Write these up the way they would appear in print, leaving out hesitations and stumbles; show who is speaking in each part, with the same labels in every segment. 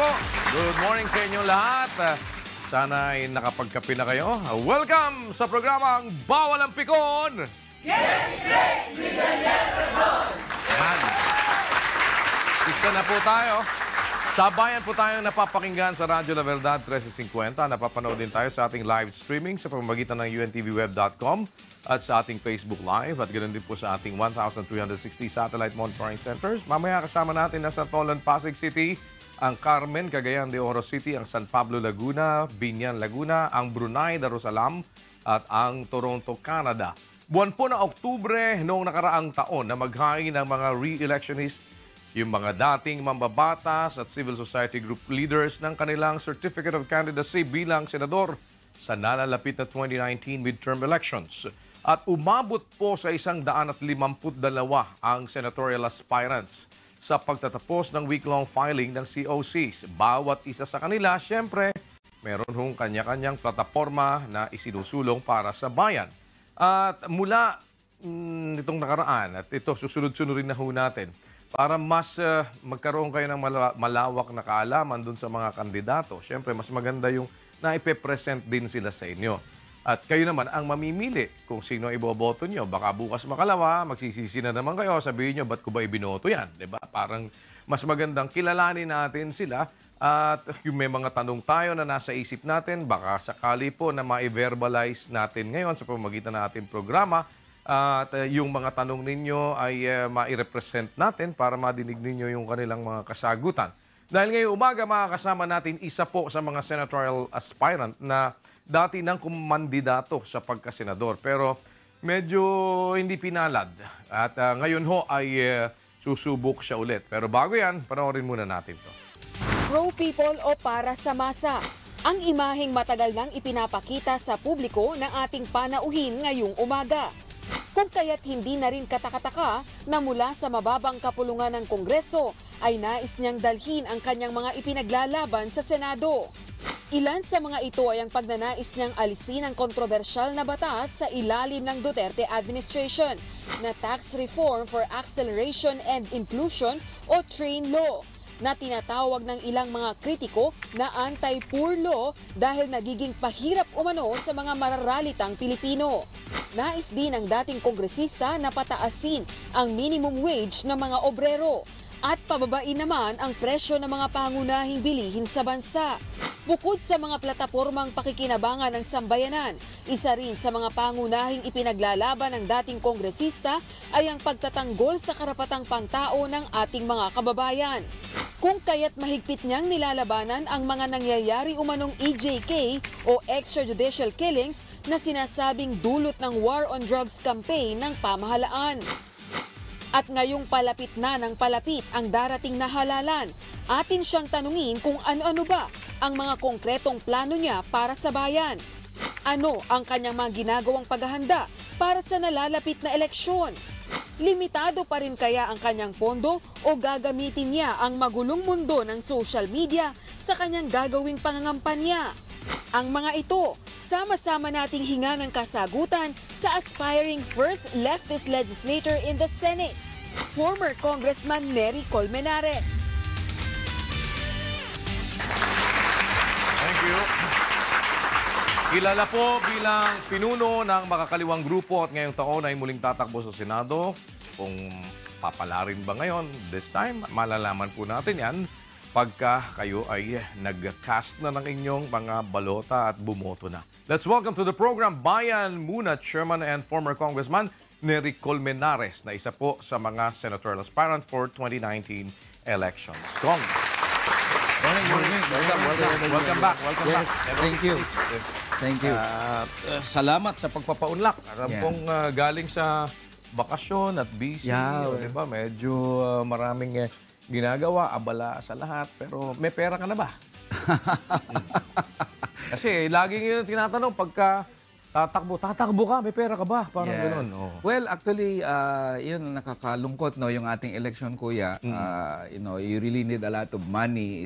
Speaker 1: Good morning sa inyo lahat. Sana ay nakapagkape na kayo. Welcome sa programang Bawal ang Pikon!
Speaker 2: Get straight with the Leftist!
Speaker 1: Yan. Isa na po tayo. Sa Bayan po tayong napapakinggan sa Radyo La Verdad 1350. Napapanood din tayo sa ating live streaming sa pamamagitan ng UNTVweb.com at sa ating Facebook Live at ganoon din po sa ating 1,360 satellite monitoring centers. Mamaya kasama natin na sa Tolan, Pasig City, ang Carmen, Cagayan de Oro City, ang San Pablo, Laguna, Binyan, Laguna, ang Brunei, Darussalam at ang Toronto, Canada. Buwan po na Oktubre noong nakaraang taon na maghain ng mga re-electionist, yung mga dating mambabatas at civil society group leaders ng kanilang Certificate of Candidacy bilang senador sa nalalapit na 2019 midterm elections. At umabot po sa 152 ang senatorial aspirants sa pagtatapos ng week-long filing ng COCs. Bawat isa sa kanila, siyempre, meron hong kanya-kanyang plataforma na isinusulong para sa bayan. At mula nitong nakaraan, at ito susunod-sunurin na ho natin, para mas magkaroon kayo ng malawak na kaalaman dun sa mga kandidato. Siyempre, mas maganda yung naipe-present din sila sa inyo. At kayo naman ang mamimili kung sino iboboto nyo. Baka bukas makalawa, magsisisi na naman kayo, sabihin nyo, ba't ko ba ibinoto yan? Diba? Parang mas magandang kilalanin natin sila at yung may mga tanong tayo na nasa isip natin, baka sakali po na ma-verbalize natin ngayon sa pamamagitan ng ating programa at yung mga tanong ninyo ay ma-represent natin para madinig ninyo yung kanilang mga kasagutan. Dahil ngayong umaga makakasama natin isa po sa mga senatorial aspirant na dati nang kumandidato sa pagkasenador pero medyo hindi pinalad. At ngayon ho ay susubok siya ulit. Pero bago yan, panoorin muna natin to.
Speaker 3: Pro people o para sa masa? Ang imaheng matagal nang ipinapakita sa publiko ng ating panauhin ngayong umaga. Kung kaya't hindi na rin katakataka na mula sa mababang kapulungan ng Kongreso ay nais niyang dalhin ang kanyang mga ipinaglalaban sa Senado. Ilan sa mga ito ay ang pagnanais niyang alisin ang kontrobersyal na batas sa ilalim ng Duterte administration na Tax Reform for Acceleration and Inclusion o TRAIN Law na tinatawag ng ilang mga kritiko na anti-poor law dahil nagiging pahirap umano sa mga mararalitang Pilipino. Nais din ng dating kongresista na pataasin ang minimum wage ng mga obrero at pababain naman ang presyo ng mga pangunahing bilihin sa bansa. Bukod sa mga platapormang pakikinabangan ng sambayanan, isa rin sa mga pangunahing ipinaglalaban ng dating kongresista ay ang pagtatanggol sa karapatang pangtao ng ating mga kababayan. Kung kaya't mahigpit niyang nilalabanan ang mga nangyayari umanong EJK o extrajudicial killings na sinasabing dulot ng War on Drugs campaign ng pamahalaan. At ngayong palapit na ng palapit ang darating na halalan, atin siyang tanungin kung ano-ano ba ang mga konkretong plano niya para sa bayan. Ano ang kanyang mga ginagawang paghahanda para sa nalalapit na eleksyon? Limitado pa rin kaya ang kanyang pondo o gagamitin niya ang magulong mundo ng social media sa kanyang gagawing pangangampanya? Ang mga ito, sama-sama nating hinga ng kasagutan sa aspiring first leftist legislator in the Senate, former Congressman Neri Colmenares.
Speaker 1: Thank you. Kilala po bilang pinuno ng makakaliwang grupo at ngayong taon ay muling tatakbo sa Senado. Kung papalarin ba ngayon, this time, malalaman po natin yan pagka kayo ay nag-cast na ng inyong mga balota at bumoto na. Let's welcome to the program Bayan muna Chairman and former Congressman Neri Colmenares na isa po sa mga senatorial aspirant for 2019 elections. Kong. Welcome back.
Speaker 4: Thank you. Thank you.
Speaker 1: Salamat sa pagpapaunlak. Alam kong galing sa bakasyon at busy. Diba? Medyo maraming ginagawa, abala sa lahat. Pero may pera ka na ba? Kasi laging yun tinatanong pagka tatakbo ka, may pera ka ba? Parang gano'n. Oh.
Speaker 4: Well, actually, yun nakakalungkot, no, yung ating election, kuya. You know, you really need a lot of money.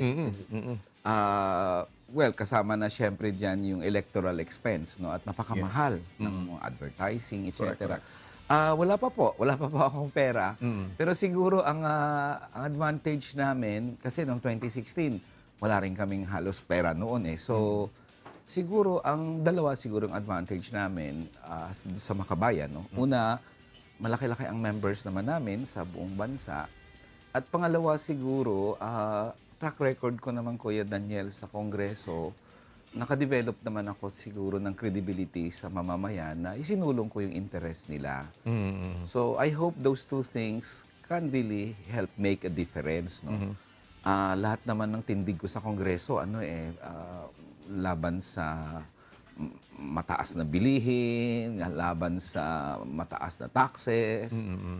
Speaker 4: Well, kasama na siyempre dyan yung electoral expense, no, at napakamahal ng advertising, etc. Wala pa po akong pera. Pero siguro ang advantage namin, kasi noong 2016, wala rin kaming halos pera noon eh. So, siguro, ang dalawa siguro ang advantage namin sa Makabayan. No? Una, malaki-laki ang members naman namin sa buong bansa. At pangalawa siguro, track record ko naman, Kuya Daniel, sa Kongreso, nakadevelop naman ako siguro ng credibility sa mamamayan na isinulong ko yung interest nila. So, I hope those two things can really help make a difference. No? Lahat naman ng tindig ko sa Kongreso, laban sa mataas na bilihin, laban sa mataas na taxes,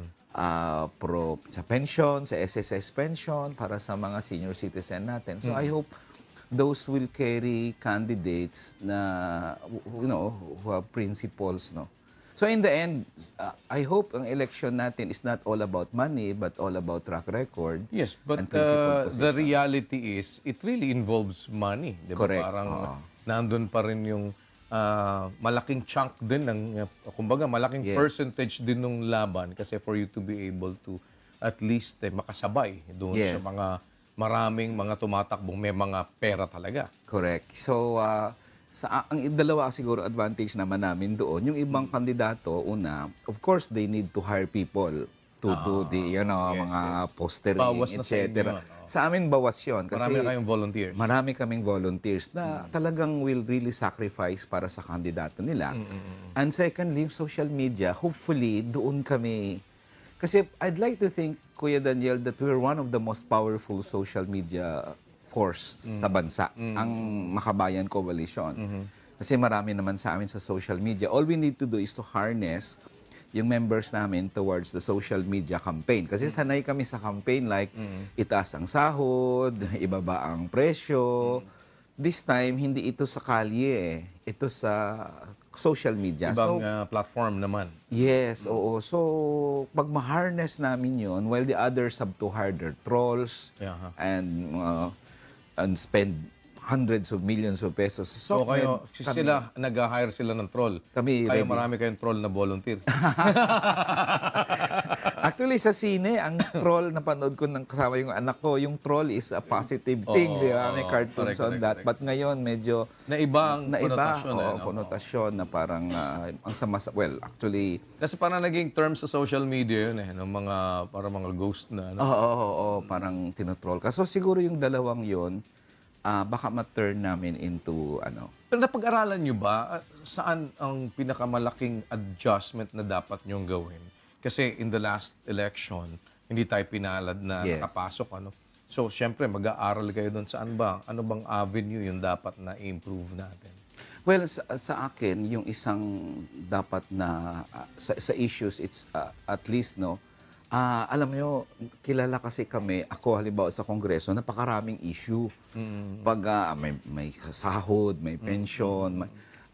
Speaker 4: sa pension, sa SSS pension, para sa mga senior citizen natin. So I hope those will carry candidates na, who have principles, no? So in the end, I hope ang election natin is not all about money, but all about track record.
Speaker 1: Yes, but
Speaker 4: and principled
Speaker 1: the
Speaker 4: positions.
Speaker 1: reality is, it really involves money. Diba?
Speaker 4: Correct.
Speaker 1: Parang nandun pa rin yung malaking chunk din ng, kumbaga, malaking percentage din ng laban kasi for you to be able to at least makasabay doon sa mga maraming mga tumatakbong may mga pera talaga.
Speaker 4: Correct. So, ang dalawa siguro advantage naman namin doon. Yung ibang kandidato, una, of course, they need to hire people to do the, mga postering,
Speaker 1: Bawas na
Speaker 4: etc.
Speaker 1: sa inyo,
Speaker 4: Sa amin, bawas yun. Kasi
Speaker 1: marami na kayong volunteers.
Speaker 4: Marami kaming volunteers na talagang will really sacrifice para sa kandidato nila. And secondly, yung social media, hopefully, doon kami. Kasi I'd like to think, Kuya Daniel, that we're one of the most powerful social media force sa bansa, ang Makabayan Coalition. Kasi marami naman sa amin sa social media. All we need to do is to harness yung members namin towards the social media campaign. Kasi sanay kami sa campaign like itaas ang sahod, ibaba ang presyo. This time, hindi ito sa kalye eh. Ito sa social media.
Speaker 1: Ibang platform naman.
Speaker 4: Yes, oo. So, pag ma-harness namin yun, while the others have to hire their trolls and spend hundreds of millions of pesos.
Speaker 1: So kayo, nag-hire sila ng troll.
Speaker 4: Kayo
Speaker 1: ready. Marami kayong troll na volunteer.
Speaker 4: Actually, sa sine, ang troll na panood ko ng kasama yung anak ko, yung troll is a positive thing. Di ba? May cartoons on that. But ngayon, medyo
Speaker 1: naiba ang
Speaker 4: konotasyon na parang ang sama. Well, actually...
Speaker 1: Kasi parang naging term sa social media yun ng mga ghost na.
Speaker 4: Parang tinotroll ka. So siguro yung dalawang yun, baka ma-turn namin into
Speaker 1: Pero napag-aralan nyo ba saan ang pinakamalaking adjustment na dapat nyong gawin? Kasi in the last election, hindi tayo pinalad na nakapasok. So, syempre, mag-aaral kayo doon. Saan ba? Ano bang avenue yung dapat na i-improve natin?
Speaker 4: Well, sa akin, yung isang dapat na sa issues, it's at least, alam nyo, kilala kasi kami, ako halimbawa sa Kongreso, napakaraming issue. Pag may sahod, may pension.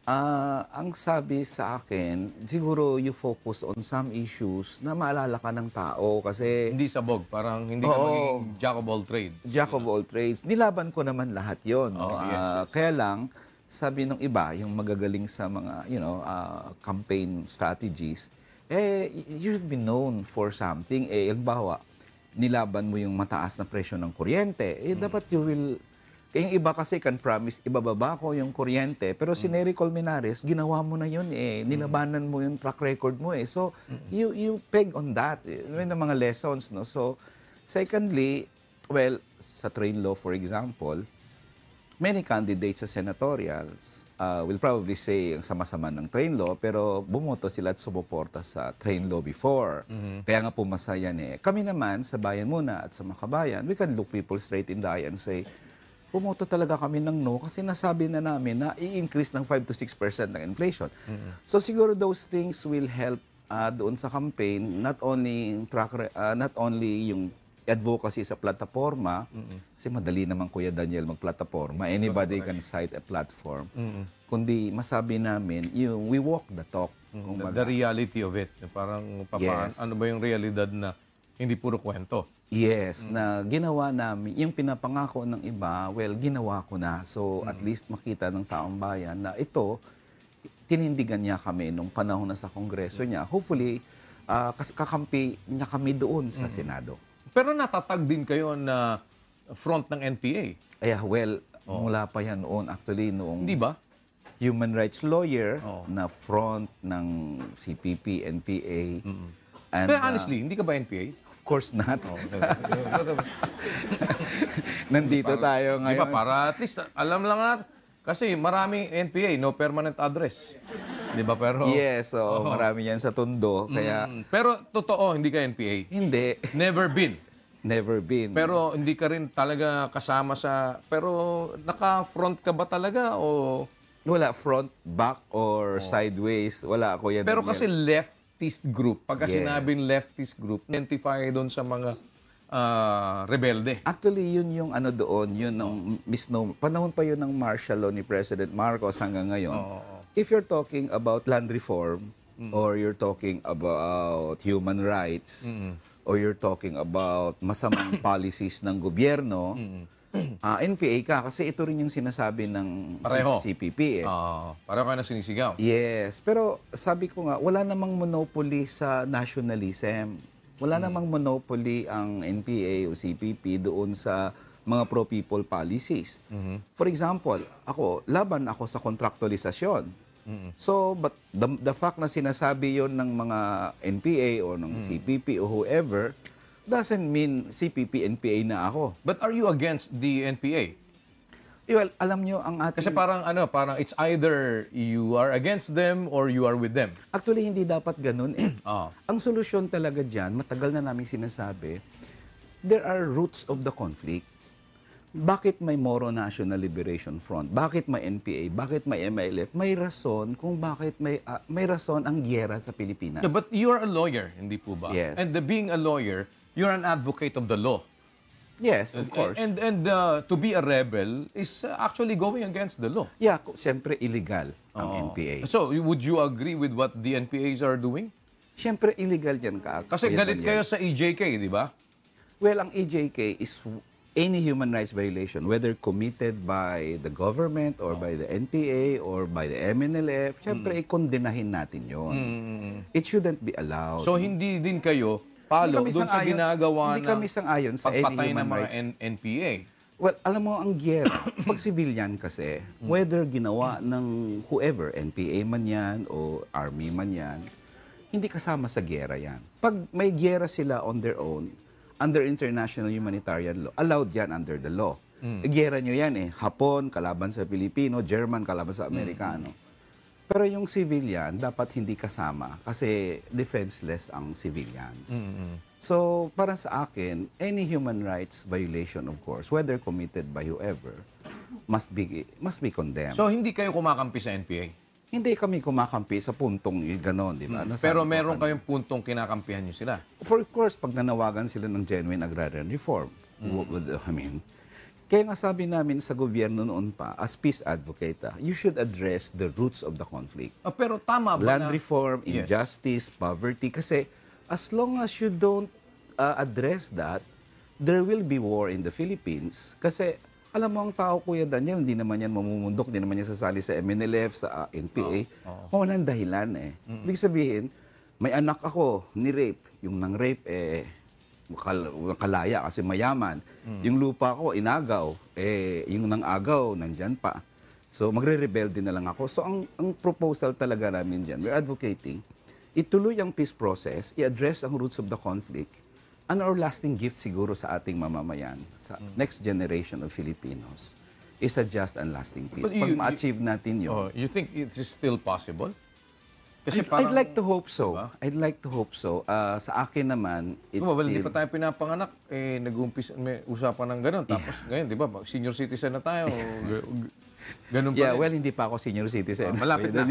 Speaker 4: Ang sabi sa akin, siguro you focus on some issues na maalala ka ng tao. Kasi
Speaker 1: hindi sabog, parang hindi ka maging jack of all trades.
Speaker 4: Jack of all trades. Nilaban ko naman lahat yun. Kaya lang, sabi ng iba, yung magagaling sa mga campaign strategies, you should be known for something. Halimbawa, nilaban mo yung mataas na presyo ng kuryente. Dapat you will... Yung iba kasi can promise, ibababa ko yung kuryente. Pero si Neri Colmenares, ginawa mo na yun Nilabanan mo yung track record mo So, you peg on that. Yun ang mga lessons, So, secondly, well, sa train law, for example, many candidates sa senatorials will probably say ang sama-sama ng train law, pero bumoto sila at sumuporta sa train law before. Kaya nga pumasa yan Kami naman, sa Bayan muna at sa Makabayan, we can look people straight in the eye and say, pumoto talaga kami ng no kasi nasabi na namin na i-increase ng 5 to 6% ng inflation. So siguro those things will help doon sa campaign, not only yung advocacy sa plataforma, kasi madali naman Kuya Daniel magplataforma. Anybody can cite a platform. Kundi masabi namin, we walk the talk.
Speaker 1: The reality of it. Parang ano ba yung realidad na hindi puro kwento?
Speaker 4: Yes, na ginawa namin, yung pinapangako ng iba, well, ginawa ko na. So, at least makita ng taong bayan na ito, tinindigan niya kami nung panahon na sa Kongreso niya. Hopefully, kakampi niya kami doon sa Senado.
Speaker 1: Pero natatag din kayo na front ng NPA.
Speaker 4: Well, mula pa yan noon. Actually, noong
Speaker 1: Hindi ba?
Speaker 4: human rights lawyer na front ng CPP, NPA. And,
Speaker 1: Pero honestly, hindi ka ba NPA?
Speaker 4: of course not. Nandito tayo
Speaker 1: Di
Speaker 4: ngayon.
Speaker 1: ba? Para at least, alam lang natin. Kasi maraming NPA, no permanent address. Di ba? Pero,
Speaker 4: Yes, marami yan sa Tondo. Kaya,
Speaker 1: pero totoo, hindi ka NPA.
Speaker 4: hindi.
Speaker 1: Never been.
Speaker 4: Never been.
Speaker 1: Pero hindi ka rin talaga kasama sa... Pero naka-front ka ba talaga o...
Speaker 4: Wala, front, back, or sideways. Wala ako yan.
Speaker 1: Pero kasi leftist group, pagka
Speaker 4: Yes.
Speaker 1: sinabing leftist group, identify doon sa mga rebelde.
Speaker 4: Actually, yun yung ano doon, yun ang misnomer. Panahon pa yun ng martial law ni President Marcos hanggang ngayon. If you're talking about land reform, or you're talking about human rights, or you're talking about masamang policies ng gobyerno, NPA ka. Kasi ito rin yung sinasabi ng
Speaker 1: Pareho.
Speaker 4: CPP.
Speaker 1: Pareho ka na sinisigaw.
Speaker 4: Yes. Pero sabi ko nga, wala namang monopoly sa nationalism. Wala namang monopoly ang NPA o CPP doon sa mga pro-people policies. For example, laban ako sa contractualisasyon. So, but the fact na sinasabi yon ng mga NPA o ng CPP o whoever doesn't mean CPP, NPA na ako.
Speaker 1: But are you against the NPA?
Speaker 4: Well, alam nyo ang ating...
Speaker 1: Kasi parang it's either you are against them or you are with them.
Speaker 4: Actually, hindi dapat ganun eh. Ang solusyon talaga dyan, matagal na namin sinasabi, there are roots of the conflict. Bakit may Moro National Liberation Front? Bakit may NPA? Bakit may MILF? May rason kung bakit may rason ang giyera sa Pilipinas.
Speaker 1: Yeah, but you are a lawyer, hindi po ba?
Speaker 4: Yes.
Speaker 1: And being a lawyer, you're an advocate of the law.
Speaker 4: Yes, of course.
Speaker 1: And to be a rebel is actually going against the law.
Speaker 4: Yeah, siyempre illegal ang NPA.
Speaker 1: So, would you agree with what the NPAs are doing?
Speaker 4: Siyempre illegal yan ka.
Speaker 1: Kasi galit kayo sa EJK, di ba?
Speaker 4: Well, ang EJK is any human rights violation, whether committed by the government or by the NPA or by the MNLF, siyempre ikondenahin natin yon. It shouldn't be allowed.
Speaker 1: So, hindi din kayo palo doon sa ginagawa
Speaker 4: hindi kami sang-ayon sa any
Speaker 1: pagpatay
Speaker 4: human
Speaker 1: ng mga
Speaker 4: rights.
Speaker 1: NPA.
Speaker 4: Well, alam mo, ang giyera, pag civilian kasi, whether ginawa ng whoever, NPA man yan o army man yan, hindi kasama sa giyera yan. Pag may giyera sila on their own, under international humanitarian law, allowed yan under the law. Giyera nyo yan eh. Hapon, kalaban sa Pilipino, German, kalaban sa Amerikano. Pero yung civilian, dapat hindi kasama kasi defenseless ang civilians. So, para sa akin, any human rights violation, of course, whether committed by whoever, must be condemned.
Speaker 1: So, hindi kayo kumakampi sa NPA?
Speaker 4: Hindi kami kumakampi sa puntong gano'n, di ba?
Speaker 1: Pero meron kayong puntong kinakampihan nyo sila?
Speaker 4: For course, pag nanawagan sila ng genuine agrarian reform, kaya nga sabi namin sa gobyerno noon pa, as peace advocate, you should address the roots of the conflict.
Speaker 1: Pero tama ba
Speaker 4: Land reform, injustice, poverty. Kasi as long as you don't address that, there will be war in the Philippines. Kasi alam mo ang tao, Kuya Daniel, hindi naman yan mamumundok, hindi naman yan sasali sa MNLF, sa NPA. Walang dahilan eh. Ibig sabihin, may anak ako, ni-rape. Yung nang-rape, kalaya kasi mayaman. Yung lupa ko, inagaw. Yung nang-agaw, nandyan pa. So, magre-rebelde na lang ako. So, ang proposal talaga namin dyan, we're advocating, ituloy ang peace process, i-address ang roots of the conflict, and our lasting gift siguro sa ating mamamayan, sa next generation of Filipinos, is a just and lasting peace. Pag ma-achieve natin yun.
Speaker 1: You think it is still possible?
Speaker 4: I'd like to hope so. Diba? I'd like to hope so. Sa akin naman, it's
Speaker 1: still... Hindi pa tayo pinapanganak, nag-umpisa, may usapan ng gano'n. Tapos ngayon, di ba, senior citizen na tayo. Ganun pa rin.
Speaker 4: Well, hindi pa ako senior citizen.
Speaker 1: Malapit na.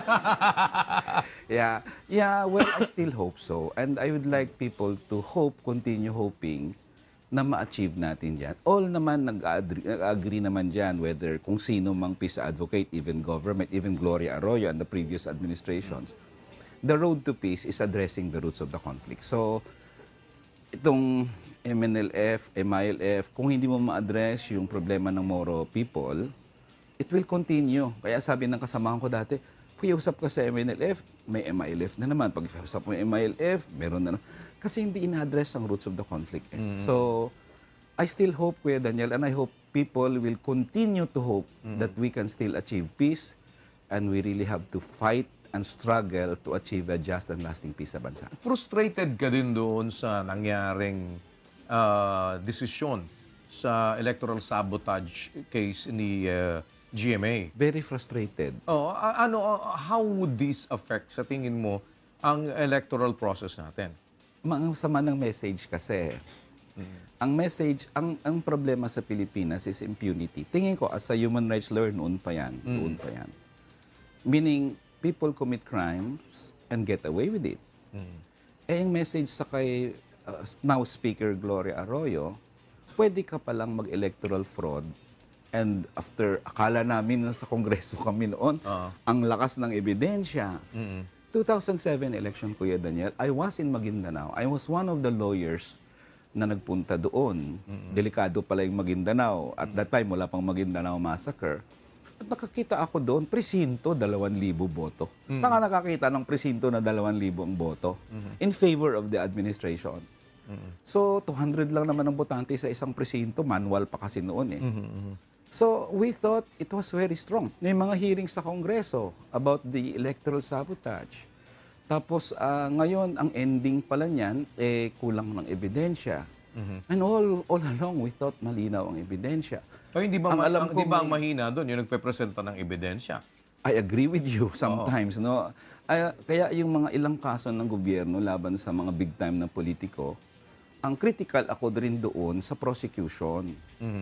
Speaker 4: Well, I still hope so. And I would like people to continue hoping na ma-achieve natin dyan. All naman nag-agree naman dyan, whether kung sino mang peace advocate, even government, even Gloria Arroyo and the previous administrations. The road to peace is addressing the roots of the conflict. So, itong MNLF, MILF, kung hindi mo ma-address yung problema ng Moro people, it will continue. Kaya sabi ng kasamahan ko dati, pag-iusap ka sa MNLF, may MILF na naman. Pag-iusap mo yung MILF, meron na naman. Kasi hindi ina-address ang roots of the conflict. So, I still hope, Kuya Daniel, and I hope people will continue to hope that we can still achieve peace, and we really have to fight and struggle to achieve a just and lasting peace sa bansa.
Speaker 1: Frustrated ka din doon sa nangyaring desisyon sa electoral sabotage case ni GMA.
Speaker 4: Very frustrated.
Speaker 1: How would this affect, sa tingin mo, ang electoral process natin?
Speaker 4: Ang sama ng message kasi. Ang message, ang problema sa Pilipinas is impunity. Tingin ko, as a human rights lawyer, noon pa yan. Meaning, people commit crimes and get away with it. Yung message sa kay now Speaker Gloria Arroyo, pwede ka palang mag-electoral fraud, and after, akala namin sa Kongreso kami noon, ang lakas ng ebidensya. 2007 election, Kuya Daniel, I was in Maguindanao. I was one of the lawyers na nagpunta doon. Delikado pala yung Maguindanao. At that time, wala pang Maguindanao massacre. At nakakita ako doon, presinto, 2,000 boto. Saka nakakita ng presinto na 2,000 ang boto in favor of the administration. So, 200 lang naman ang botante sa isang presinto. Manual pa kasi noon eh. So, we thought it was very strong. May mga hearings sa Kongreso about the electoral sabotage. Tapos, ngayon, ang ending pala niyan, kulang ng ebidensya. And all along, we thought malinaw ang ebidensya.
Speaker 1: Hindi ba ang mahina doon, yung nagpe-presenta ng ebidensya?
Speaker 4: I agree with you sometimes. No? Kaya yung mga ilang kaso ng gobyerno laban sa mga big-time na politiko, ang critical ako rin doon sa prosecution.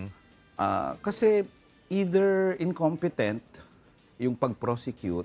Speaker 4: Kasi either incompetent yung pag-prosecute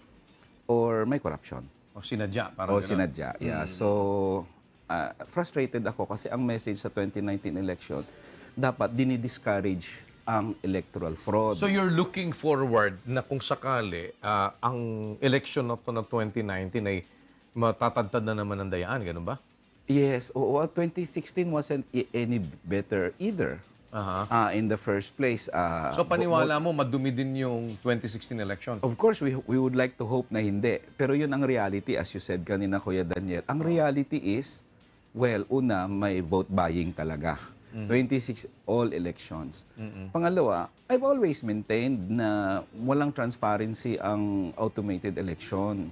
Speaker 4: or may corruption.
Speaker 1: O sinadya.
Speaker 4: Sinadya, yeah. So, frustrated ako kasi ang message sa 2019 election, dapat dinidiscourage ang electoral fraud.
Speaker 1: So you're looking forward na kung sakali ang election na to na 2019 ay matatagtad na naman ng dayaan, ganun ba?
Speaker 4: Yes. 2016 wasn't any better either. In the first place.
Speaker 1: So paniwala mo, madumi din yung 2016 election?
Speaker 4: Of course, we would like to hope na hindi. Pero yun ang reality, as you said kanina, Kuya Daniel. Ang reality is, well, una, may vote buying talaga. 26 all elections. Pangalawa, I've always maintained na walang transparency ang automated election.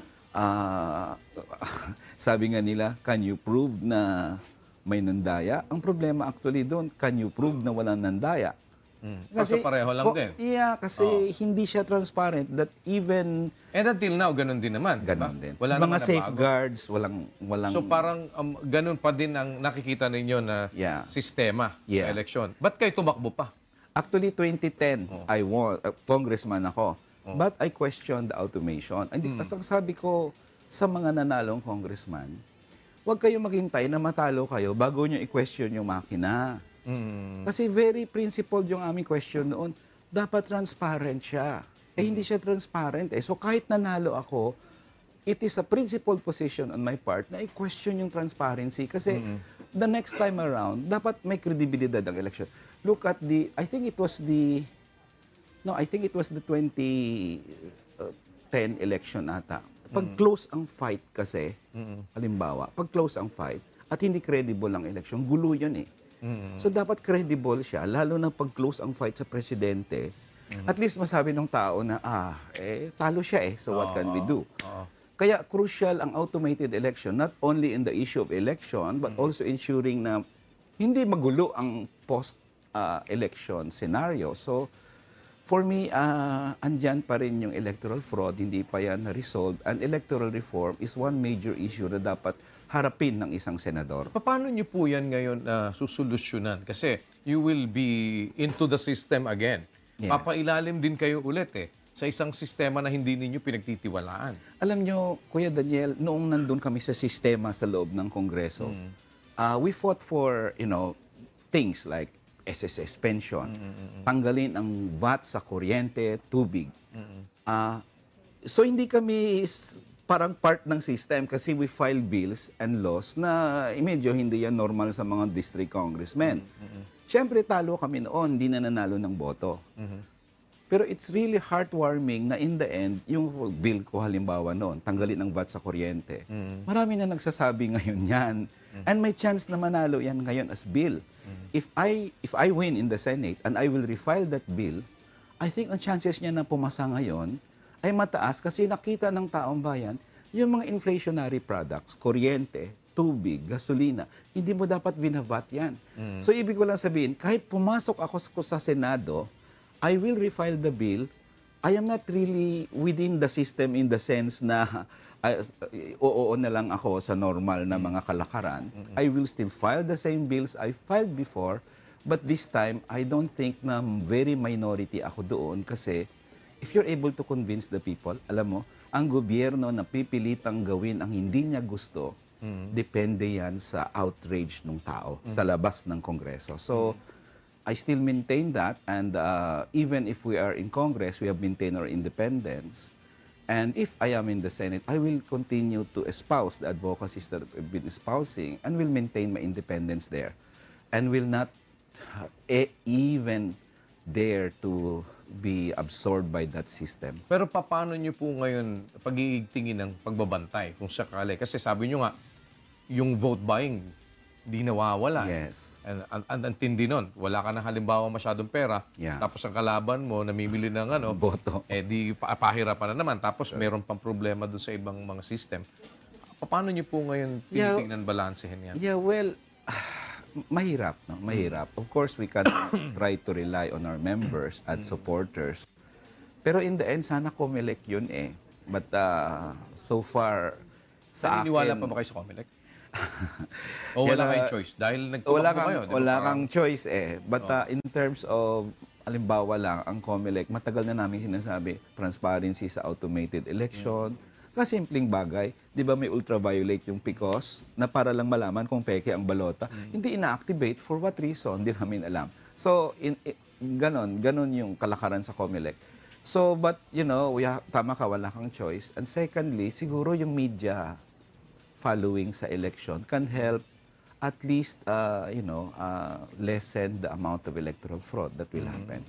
Speaker 4: Sabi nga nila, can you prove na may nandaya? Ang problema actually doon, can you prove na walang nandaya?
Speaker 1: Kasi pareho lang din.
Speaker 4: Yeah, kasi hindi siya transparent that even...
Speaker 1: And until now, ganun din naman.
Speaker 4: Ganun din.
Speaker 1: Wala
Speaker 4: mga safeguards, walang...
Speaker 1: So parang ganun pa din ang nakikita ninyo na sistema sa eleksyon. Ba't kayo tumakbo pa?
Speaker 4: Actually, 2010, I won, congressman ako. But I questioned the automation. And ang sabi ko sa mga nanalong congressman, huwag kayo maghintay na matalo kayo bago nyo i-question yung makina. Kasi very principled yung aming question noon. Dapat transparent siya. Hindi siya transparent. So kahit nanalo ako, it is a principled position on my part na i-question yung transparency. Kasi the next time around, dapat may kredibilidad ang election. Look at I think it was the 2010 election ata. Pag close ang fight kasi, halimbawa, pag close ang fight at hindi credible ang election, gulo yun eh. So dapat credible siya, lalo na pag close ang fight sa presidente. At least masabi ng tao na, talo siya eh, so what can we do? Kaya crucial ang automated election, not only in the issue of election, but also ensuring na hindi magulo ang post-election scenario. So, for me, andyan pa rin yung electoral fraud, hindi pa yan na-resolve. And electoral reform is one major issue na dapat harapin ng isang senador.
Speaker 1: Paano niyo po yan ngayon susolusyonan? Kasi you will be into the system again. Papailalim din kayo ulit sa isang sistema na hindi ninyo pinagtitiwalaan.
Speaker 4: Alam nyo, Kuya Daniel, noong nandun kami sa sistema sa loob ng Kongreso, we fought for, things like SSS pension, tanggalin ang VAT sa kuryente, tubig. So hindi kami parang part ng system kasi we file bills and laws na medyo hindi yan normal sa mga district congressmen. Siyempre talo kami noon, hindi na nanalo ng boto. Pero it's really heartwarming na in the end, yung bill ko halimbawa noon, tanggalin ang VAT sa kuryente. Marami na nagsasabi ngayon yan. And may chance na manalo yan ngayon as bill. If I win in the Senate and I will refile that bill, I think ang chances niya na pumasa ngayon ay mataas kasi nakita ng taong bayan yung mga inflationary products, kuryente, tubig, gasolina, hindi mo dapat binavat yan. So ibig ko lang sabihin, kahit pumasok ako sa Senado, I will refile the bill. I am not really within the system in the sense na oo na lang ako sa normal na mga kalakaran. I will still file the same bills I filed before, but this time, I don't think na very minority ako doon kasi if you're able to convince the people, alam mo, ang gobyerno na pipilitang gawin ang hindi niya gusto, depende yan sa outrage ng tao sa labas ng Kongreso. So, I still maintain that, and even if we are in Congress, we have maintained our independence. And if I am in the Senate, I will continue to espouse the advocacies that I've been espousing and will maintain my independence there. And will not even dare to be absorbed by that system.
Speaker 1: Pero paano nyo po ngayon pag-iigtingin ng pagbabantay kung sakali? Kasi sabi nyo nga, yung vote buying, di nawawala.
Speaker 4: Yes.
Speaker 1: Ang tindi nun, wala ka na halimbawa masyadong pera, tapos ang kalaban mo, namimili ng
Speaker 4: boto.
Speaker 1: Di pahirapan na naman, tapos meron pang problema doon sa ibang mga system. Paano nyo po ngayon tinitingnan, balansehin yan?
Speaker 4: Yeah, well, mahirap, no? Mahirap. Of course, we can try to rely on our members and supporters. Pero in the end, sana Comelec yun eh. But so far, sa
Speaker 1: naniniwala
Speaker 4: akin...
Speaker 1: pa ba kayo sa Comelec? O wala kayong choice? Dahil nagtumakbo kayo.
Speaker 4: Wala kang choice eh. But in terms of, alimbawa lang, ang Comelec, matagal na namin sinasabi, transparency sa automated election. Kasimpleng bagay. Di ba may ultraviolet yung PCOS na para lang malaman kung peke ang balota. Hindi ina-activate. For what reason? Hindi namin alam. So, ganon yung kalakaran sa Comelec. So, but, you know, tama ka, wala kang choice. And secondly, siguro yung media following sa election can help at least, lessen the amount of electoral fraud that will happen.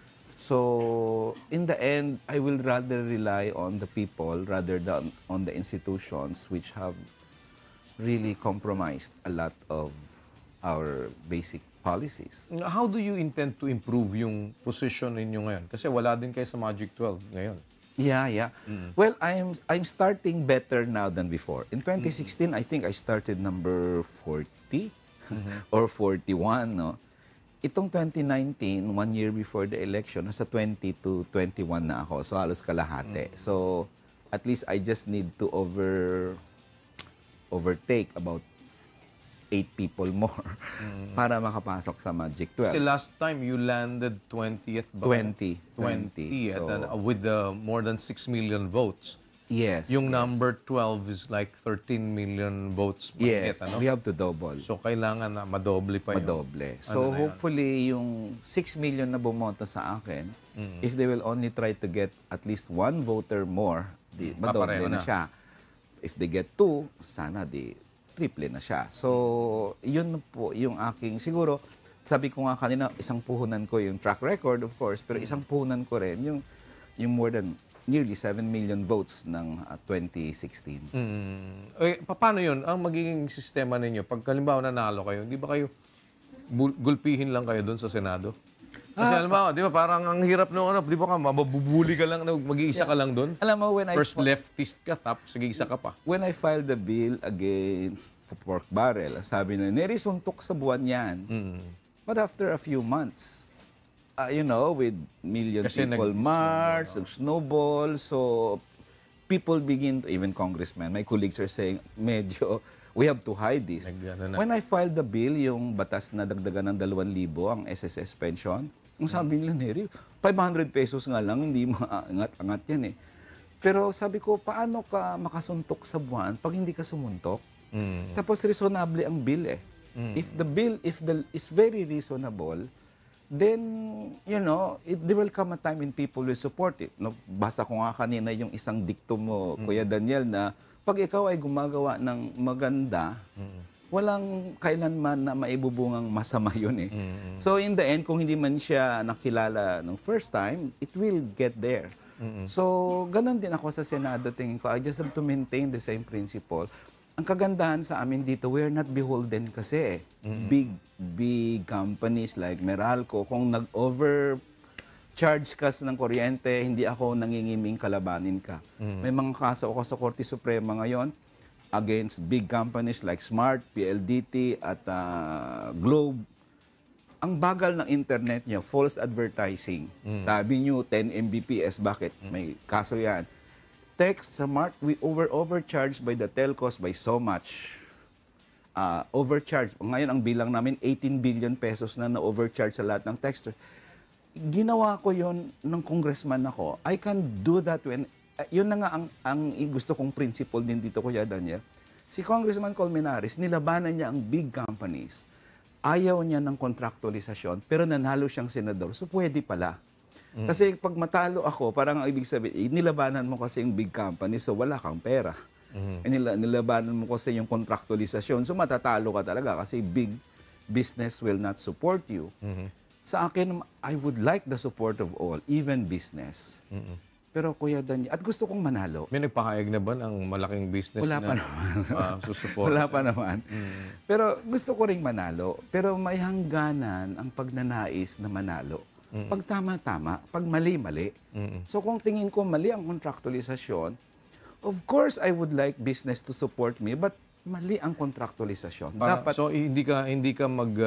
Speaker 4: So, in the end, I will rather rely on the people rather than on the institutions which have really compromised a lot of our basic policies.
Speaker 1: How do you intend to improve yung position ninyo ngayon? Kasi wala din kayo sa Magic 12 ngayon.
Speaker 4: Yeah. Well, I'm starting better now than before. In 2016, I think I started number 40 or 41, no? Itong 2019, 1 year before the election, nasa 20 to 21 na ako. So, halos kalahati. So, at least I just need to overtake about 8 people more para makapasok sa Magic 12.
Speaker 1: Kasi last time, you landed 20th ba?
Speaker 4: 20.
Speaker 1: So, with more than 6 million votes.
Speaker 4: Yes.
Speaker 1: Yung number 12 is like 13 million votes.
Speaker 4: Yes, we have to double.
Speaker 1: So, kailangan na madoble pa yun.
Speaker 4: Madoble. So, hopefully, yung 6 million na bumoto sa akin, if they will only try to get at least 1 voter more, madoble na siya. If they get 2, sana triple na siya. So, yun po yung aking, siguro, sabi ko nga kanina, isang puhunan ko yung track record, of course, pero isang puhunan ko rin yung more than nearly 7 million votes ng 2016.
Speaker 1: Paano yun? Ang magiging sistema ninyo, pag halimbawa nanalo kayo, di ba kayo gulpihin lang kayo doon sa Senado? Kasi halimbawa, di ba parang ang hirap nung di ba mabubuli ka lang, mag-iisa ka lang doon?
Speaker 4: Alam mo,
Speaker 1: First leftist ka, tapos mag-iisa ka pa.
Speaker 4: When I filed the bill against pork barrel, sabi na, Neri, suntok sa buwan yan. But after a few months, with million
Speaker 1: Kasi
Speaker 4: people march, snowball, so people begin, even congressmen, my colleagues are saying, medyo, we have to hide this. When I filed the bill, yung batas na dagdagan ng 2,000 ang SSS pension, ang sabi nila, Neri, 500 pesos nga lang, hindi maangat-angat yan eh. Pero sabi ko, paano ka makasuntok sa buwan pag hindi ka sumuntok? Tapos reasonable ang bill eh. If the bill is very reasonable, then, there will come a time when people will support it. No, basa ko nga kanina yung isang dikto mo, Kuya Daniel, na pag ikaw ay gumagawa ng maganda, walang kailanman na maibubungang masama yun eh. So in the end, kung hindi man siya nakilala ng first time, it will get there. So ganun din ako sa Senado, tingin ko, I just have to maintain the same principle. Ang kagandahan sa amin dito, we're not beholden kasi big companies like Meralco, kung nag-overcharge ka ng kuryente, hindi ako nangingiming kalabanin ka. May mga kaso ako sa Korte Suprema ngayon, against big companies like Smart, PLDT at Globe. Ang bagal ng internet niya, false advertising. Sabi niyo 10 Mbps, bakit? May kaso yan. Text sa Smart, we overcharged by the telcos by so much. Overcharge. Ngayon ang bilang namin 18 billion pesos na na-overcharge sa lahat ng texter. Ginawa ko yon ng congressman ako. I can do that when yun na nga ang gusto kong principle din dito, Kuya Daniel. Si Congressman Colmenares, nilabanan niya ang big companies. Ayaw niya ng contractualisasyon, pero nanalo siyang senador. So pwede pala. Kasi pag matalo ako, parang ang ibig sabihin, nilabanan mo kasi yung big company, so wala kang pera. Nilabanan mo kasi yung contractualisasyon, so matatalo ka talaga kasi big business will not support you. Sa akin, I would like the support of all, even business. Pero Kuya Daniel, at gusto kong manalo.
Speaker 1: May nagpahayag na ba ng malaking business
Speaker 4: Wala
Speaker 1: na
Speaker 4: pa naman.
Speaker 1: susuport?
Speaker 4: Wala pa naman. Pero gusto ko ring manalo. Pero may hangganan ang pagnanais na manalo. Pag tama-tama, pag mali-mali. So kung tingin ko mali ang contractualisasyon, of course I would like business to support me, but mali ang contractualisasyon. Dapat,
Speaker 1: So hindi ka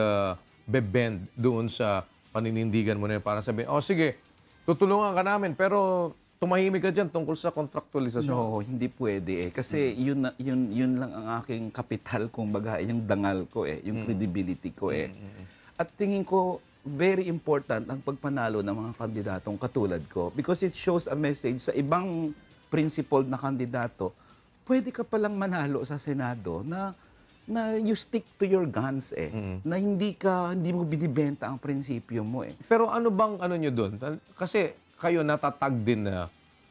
Speaker 1: mag-bend doon sa paninindigan mo na yun para sabihin, oh sige, tutulungan ka namin, pero tumahimik ka dyan tungkol sa contractualisasyon.
Speaker 4: no, hindi pwede eh. Kasi yun lang ang aking kapital, kumbaga, yung dangal ko eh, yung credibility ko eh. At tingin ko, very important ang pagpanalo ng mga kandidatong katulad ko because it shows a message sa ibang principled na kandidato, pwede ka palang manalo sa Senado na you stick to your guns eh. Na hindi mo binibenta ang prinsipyo mo eh.
Speaker 1: Pero ano bang ano nyo doon? Kasi kayo natatag din na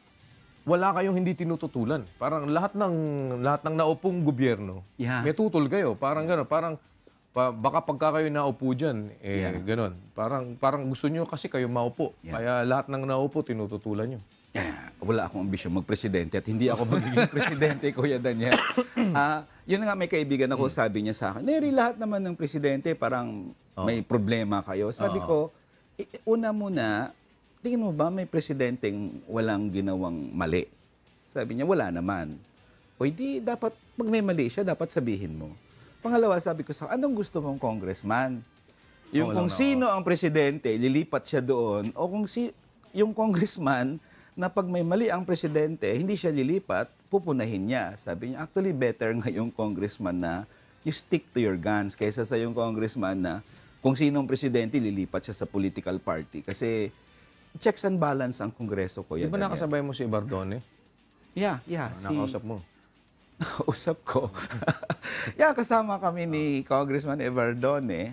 Speaker 1: wala kayong hindi tinututulan. Parang lahat ng naupong gobyerno, may tutol kayo. Parang gano'n. Parang baka pagka kayo naupo dyan, gano'n. Parang gusto nyo kasi kayo maupo. Kaya lahat ng naupo, tinututulan nyo.
Speaker 4: Wala akong ambisyon magpresidente at hindi ako magiging presidente, Kuya Daniel. Yun nga, may kaibigan ako, sabi niya sa akin, Neri, lahat naman ng presidente parang may problema kayo. Sabi ko, una muna, tingin mo ba may presidenteng walang ginawang mali? Sabi niya, wala naman. O hindi, dapat, pag may mali siya, dapat sabihin mo. Pangalawa, sabi ko sa anong gusto mong congressman? Yung kung sino ang presidente, lilipat siya doon. O kung yung congressman na pag may mali ang presidente, hindi siya lilipat, pupunahin niya. Sabi niya, actually better nga yung congressman na you stick to your guns kaysa sa yung congressman na kung sino ang presidente, lilipat siya sa political party. Kasi checks and balance ang Kongreso ko.
Speaker 1: Di ba nakasabay mo si Ibardone?
Speaker 4: Yeah.
Speaker 1: Nakausap mo?
Speaker 4: Nakausap ko. Kasama kami ni Congressman Ibardone.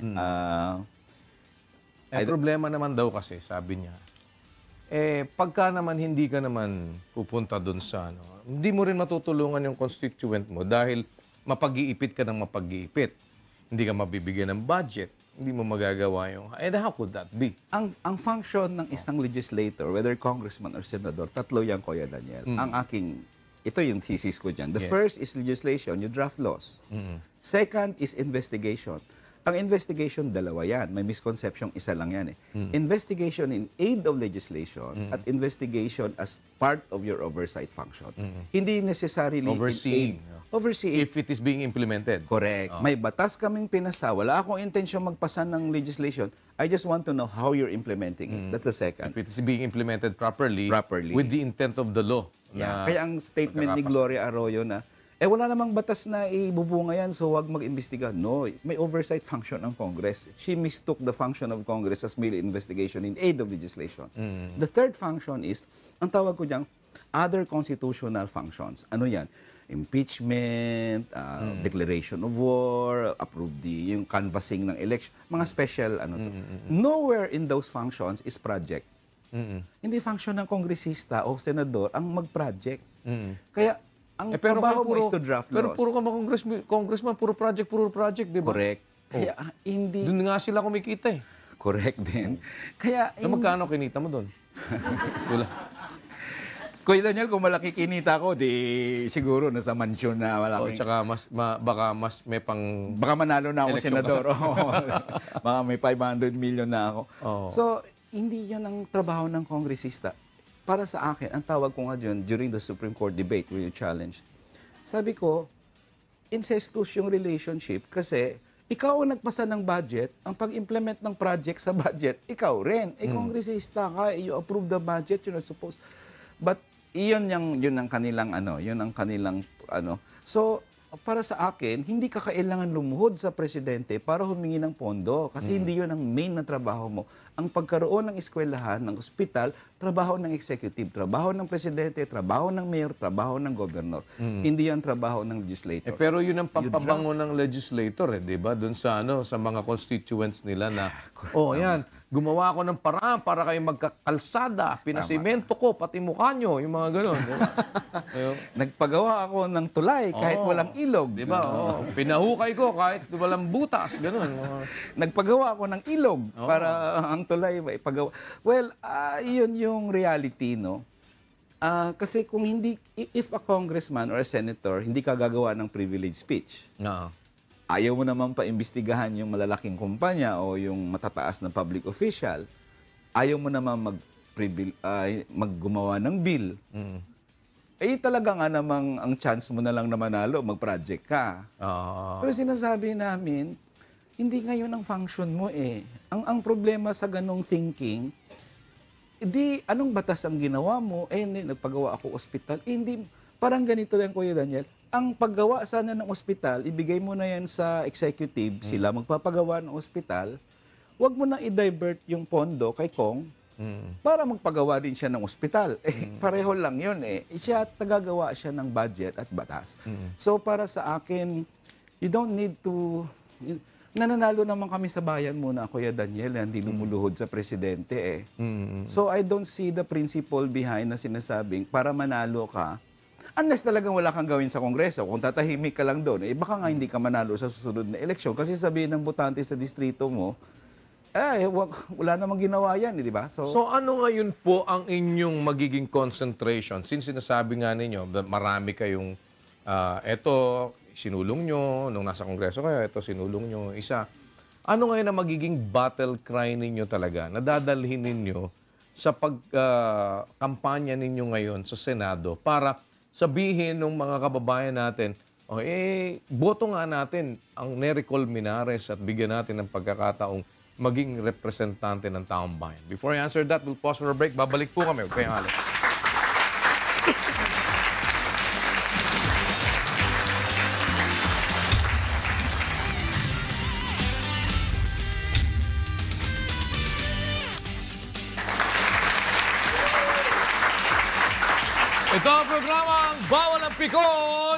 Speaker 1: Problema naman daw kasi, sabi niya, pagka naman hindi ka naman pupunta doon sa hindi mo rin matutulungan yung constituent mo dahil mapag-iipit ka ng mapag-iipit. Hindi ka mabibigyan ng budget. Hindi mo magagawa yung... how could that be?
Speaker 4: Ang function ng isang legislator, whether congressman or senador, tatlo yan, Kuya Daniel. Ito yung thesis ko dyan. The first is legislation, you draft laws. Second is investigation. Ang investigation, dalawa yan. May misconception, isa lang yan eh. Investigation in aid of legislation at investigation as part of your oversight function. Hindi necessarily
Speaker 1: overseeing.
Speaker 4: Overseeing.
Speaker 1: If it is being implemented.
Speaker 4: Correct. May batas kaming pinasa. Wala akong intensyon magpasa ng legislation. I just want to know how you're implementing it. That's the second.
Speaker 1: If it is being implemented properly. With the intent of the law.
Speaker 4: Kaya ang statement ni Gloria Arroyo na, wala namang batas na ibubunga yan, so huwag mag-imbestiga. No, may oversight function ang Congress. She mistook the function of Congress as merely investigation in aid of legislation. The third function is, ang tawag ko diyang, other constitutional functions. Ano yan? Impeachment, declaration of war, approve yung canvassing ng election, mga special Nowhere in those functions is project. Hindi function ng kongresista o senador ang mag-project. Kaya Ang
Speaker 1: pero
Speaker 4: trabaho mo
Speaker 1: kayo
Speaker 4: is to draft laws.
Speaker 1: Pero puro ka congressman, puro project, di ba?
Speaker 4: Correct. Kaya hindi...
Speaker 1: Doon nga sila kumikita eh.
Speaker 4: Correct din. Kaya...
Speaker 1: Magkano kinita mo doon? Wala.
Speaker 4: Kuya Daniel, kung malaki kinita ko, di siguro nasa mansyon na malaki.
Speaker 1: Tsaka baka mas may pang...
Speaker 4: Baka manalo na ako
Speaker 1: eleksyon
Speaker 4: senador. Baka may 500 million na ako. So, hindi yan ang trabaho ng kongresista. Para sa akin, ang tawag ko nga dyan, during the Supreme Court debate where you challenged, sabi ko, incestuous yung relationship kasi ikaw ang nagpasa ng budget, ang pag-implement ng project sa budget, ikaw rin. Kongresista ka, you approve the budget, you're not supposed... But yun ang kanilang So para sa akin, hindi ka kailangan lumuhod sa presidente para humingi ng pondo kasi hindi yun ang main na trabaho mo. Ang pagkaroon ng eskwelahan, ng ospital, trabaho ng executive, trabaho ng presidente, trabaho ng mayor, trabaho ng governor. Hindi yan trabaho ng legislator.
Speaker 1: Pero yun ang pampabango ng legislator, di ba? Doon sa mga constituents nila na yan, gumawa ako ng paraan para kayo magkakalsada, pinasimento ko, pati mukha nyo, yung mga gano'n. Diba?
Speaker 4: Nagpagawa ako ng tulay kahit walang ilog.
Speaker 1: Diba? Pinahukay ko kahit walang butas, gano'n.
Speaker 4: Nagpagawa ako ng ilog para ang tulay may pagawa. Well, yun yung reality, no? Kasi kung hindi, if a congressman or a senator, hindi ka gagawa ng privilege speech, ayaw mo naman paimbestigahan yung malalaking kumpanya o yung matataas na public official, ayaw mo naman maggumawa ng bill, talaga nga namang ang chance mo na lang na manalo, mag-project ka. Pero sinasabi namin, hindi ngayon ang function mo eh. Ang problema sa ganong thinking, anong batas ang ginawa mo? Hindi, nagpagawa ako ospital. Hindi, parang ganito lang, Kuya Daniel. Ang paggawa sana ng ospital, ibigay mo na yan sa executive, sila magpapagawa ng ospital, wag mo na i-divert yung pondo kay Kong para magpagawa din siya ng ospital. Pareho lang yun eh. Tagagawa siya ng budget at batas. So para sa akin, you don't need to... Nananalo naman kami sa bayan muna, Kuya Daniel, hindi lumuluhod sa presidente eh. So I don't see the principle behind na sinasabing para manalo ka, unless talagang wala kang gawin sa Kongreso, kung tatahimik ka lang doon, baka nga hindi ka manalo sa susunod na eleksyon. Kasi sabihin ng botante sa distrito mo, wala namang ginawa yan, di ba?
Speaker 1: So ano ngayon po ang inyong magiging concentration? Since sinasabi nga ninyo, marami kayong, eto, sinulong nyo, nung nasa Kongreso kayo, eto, sinulong nyo, isa. Ano ngayon ang magiging battle cry ninyo talaga? Nadadalhin ninyo sa pagkampanya ninyo ngayon sa Senado para sabihin ng mga kababayan natin, boto nga natin ang Neri Colmenares at bigyan natin ng pagkakataong maging representante ng taong bayan. Before I answer that, we'll pause for a break. Babalik po kami. Huwag kayong alis. Ito ang programang Bawal ang Pikon!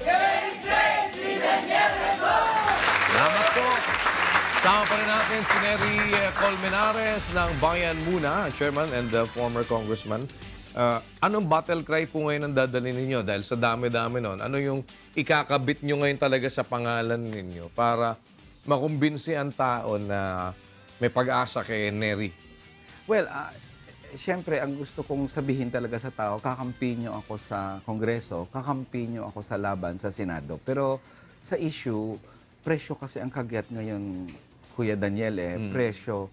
Speaker 1: Salamat po! Sama pa rin natin si Neri Colmenares ng Bayan muna, chairman and former congressman. Anong battle cry po ngayon ang dadalhin ninyo? Dahil sa dami-dami nun, ano yung ikakabit nyo ngayon talaga sa pangalan ninyo para makumbinsi ang tao na may pag-asa kay Neri?
Speaker 4: Well, siyempre, ang gusto kong sabihin talaga sa tao, kakampi nyo ako sa Kongreso, kakampi nyo ako sa laban sa Senado. Pero sa issue, presyo kasi ang kagyat ngayon, Kuya Daniel, presyo.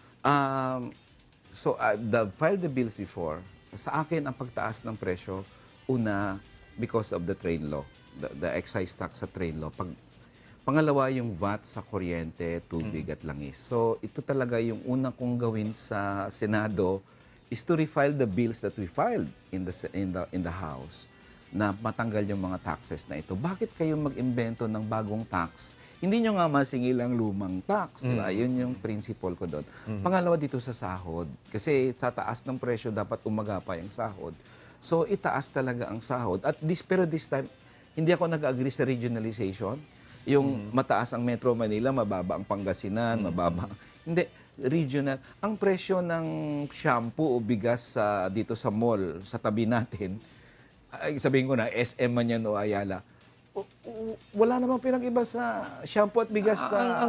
Speaker 4: Filed the bills before. Sa akin, ang pagtaas ng presyo, una, because of the train law, the excise tax sa train law. Pangalawa, yung VAT sa kuryente, tubig at langis. So, ito talaga yung una kong gawin sa Senado, is to refile the bills that we filed in the House na matanggal yung mga taxes na ito. Bakit kayo mag-imbento ng bagong tax? Hindi nyo nga masingil ang lumang tax. Diba? Yun yung principle ko doon. Pangalawa dito sa sahod. Kasi sa taas ng presyo, dapat umagapa yung sahod. So, itaas talaga ang sahod. Pero this time, hindi ako nag-agree sa regionalization. Yung mataas ang Metro Manila, mababa ang Pangasinan, mababa. Hindi, regional. Ang presyo ng shampoo o bigas dito sa mall, sa tabi natin, ay, sabihin ko na, SM man yan o Ayala, wala namang pinag-iba sa shampoo at bigas sa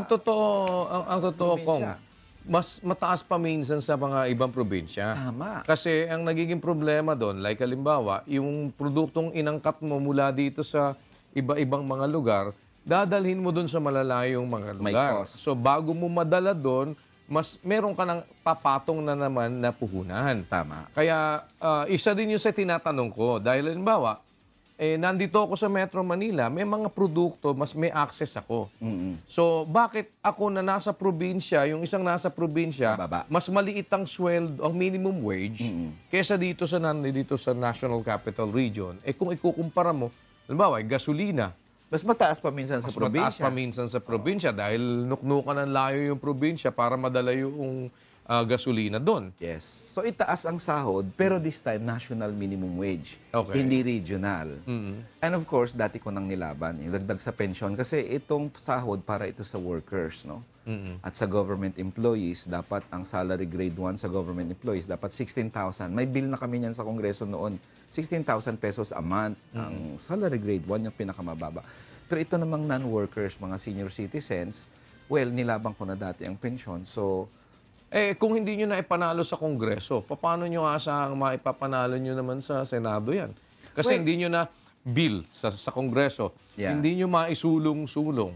Speaker 1: ang totoo kong,
Speaker 4: probinsya.
Speaker 1: mas mataas pa minsan sa mga ibang probinsya.
Speaker 4: Tama.
Speaker 1: Kasi ang nagiging problema doon, like halimbawa, yung produktong inangkat mo mula dito sa iba-ibang mga lugar, dadalhin mo doon sa malalayong mga
Speaker 4: May
Speaker 1: lugar.
Speaker 4: cost.
Speaker 1: So bago mo madala doon, mas meron ka ng papatong na naman na puhunan.
Speaker 4: Tama.
Speaker 1: Kaya isa din yung sa tinatanong ko. Dahil halimbawa, nandito ako sa Metro Manila, may mga produkto, mas may access ako. So, bakit ako na nasa probinsya, yung isang nasa probinsya,
Speaker 4: Baba.
Speaker 1: mas maliit ang sweldo, ang minimum wage, kesa dito sa National Capital Region. Kung ikukumpara mo, halimbawa, gasolina,
Speaker 4: Mas mataas pa minsan sa
Speaker 1: mas mataas
Speaker 4: probinsya.
Speaker 1: pa minsan sa probinsya dahil nuknukan ng layo yung probinsya para madala yung gasolina doon.
Speaker 4: Yes. So itaas ang sahod, pero this time national minimum wage.
Speaker 1: Okay.
Speaker 4: Hindi regional. And of course, dati ko nang nilaban, yung dagdag sa pensyon. Kasi itong sahod para ito sa workers, no? At sa government employees, dapat ang salary grade 1 sa government employees, dapat 16,000. May bill na kami niyan sa Kongreso noon. 16,000 pesos a month. Ang salary grade 1 yung pinakamababa. Pero ito namang non-workers, mga senior citizens, well, nilaban ko na dati ang pensyon. So,
Speaker 1: Kung hindi nyo na ipanalo sa Kongreso, paano nyo asahang maipapanalo nyo naman sa Senado yan? Kasi
Speaker 4: Well,
Speaker 1: hindi nyo na bill sa Kongreso.
Speaker 4: Yeah.
Speaker 1: Hindi nyo maisulong-sulong.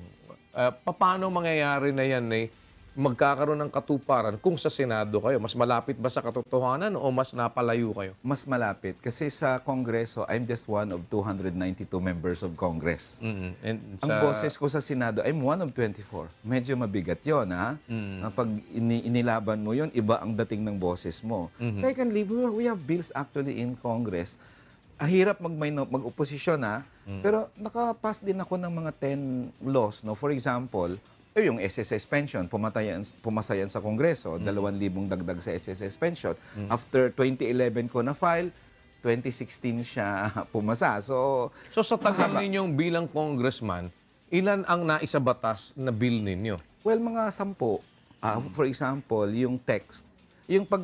Speaker 1: Paano mangyayari na yan magkakaroon ng katuparan kung sa Senado kayo? Mas malapit ba sa katotohanan o mas napalayo kayo?
Speaker 4: mas malapit. Kasi sa Kongreso, I'm just one of 292 members of Congress.
Speaker 1: And
Speaker 4: Ang boses ko sa Senado, I'm one of 24. Medyo mabigat yon ha? Pag inilaban mo yon, iba ang dating ng boses mo. Secondly, we have bills actually in Congress. Hirap mag-oposisyon ha? Pero nakapass din ako ng mga 10 laws. No? For example, yung SSS pension, pumasa yan sa Kongreso, 2,000 dagdag sa SSS pension. After 2011 ko na-file, 2016 siya pumasa. So
Speaker 1: sa tagal
Speaker 4: mahaba.
Speaker 1: ninyong bilang congressman, ilan ang naisabatas na bill ninyo?
Speaker 4: Well, mga 10. For example, yung text. Yung pag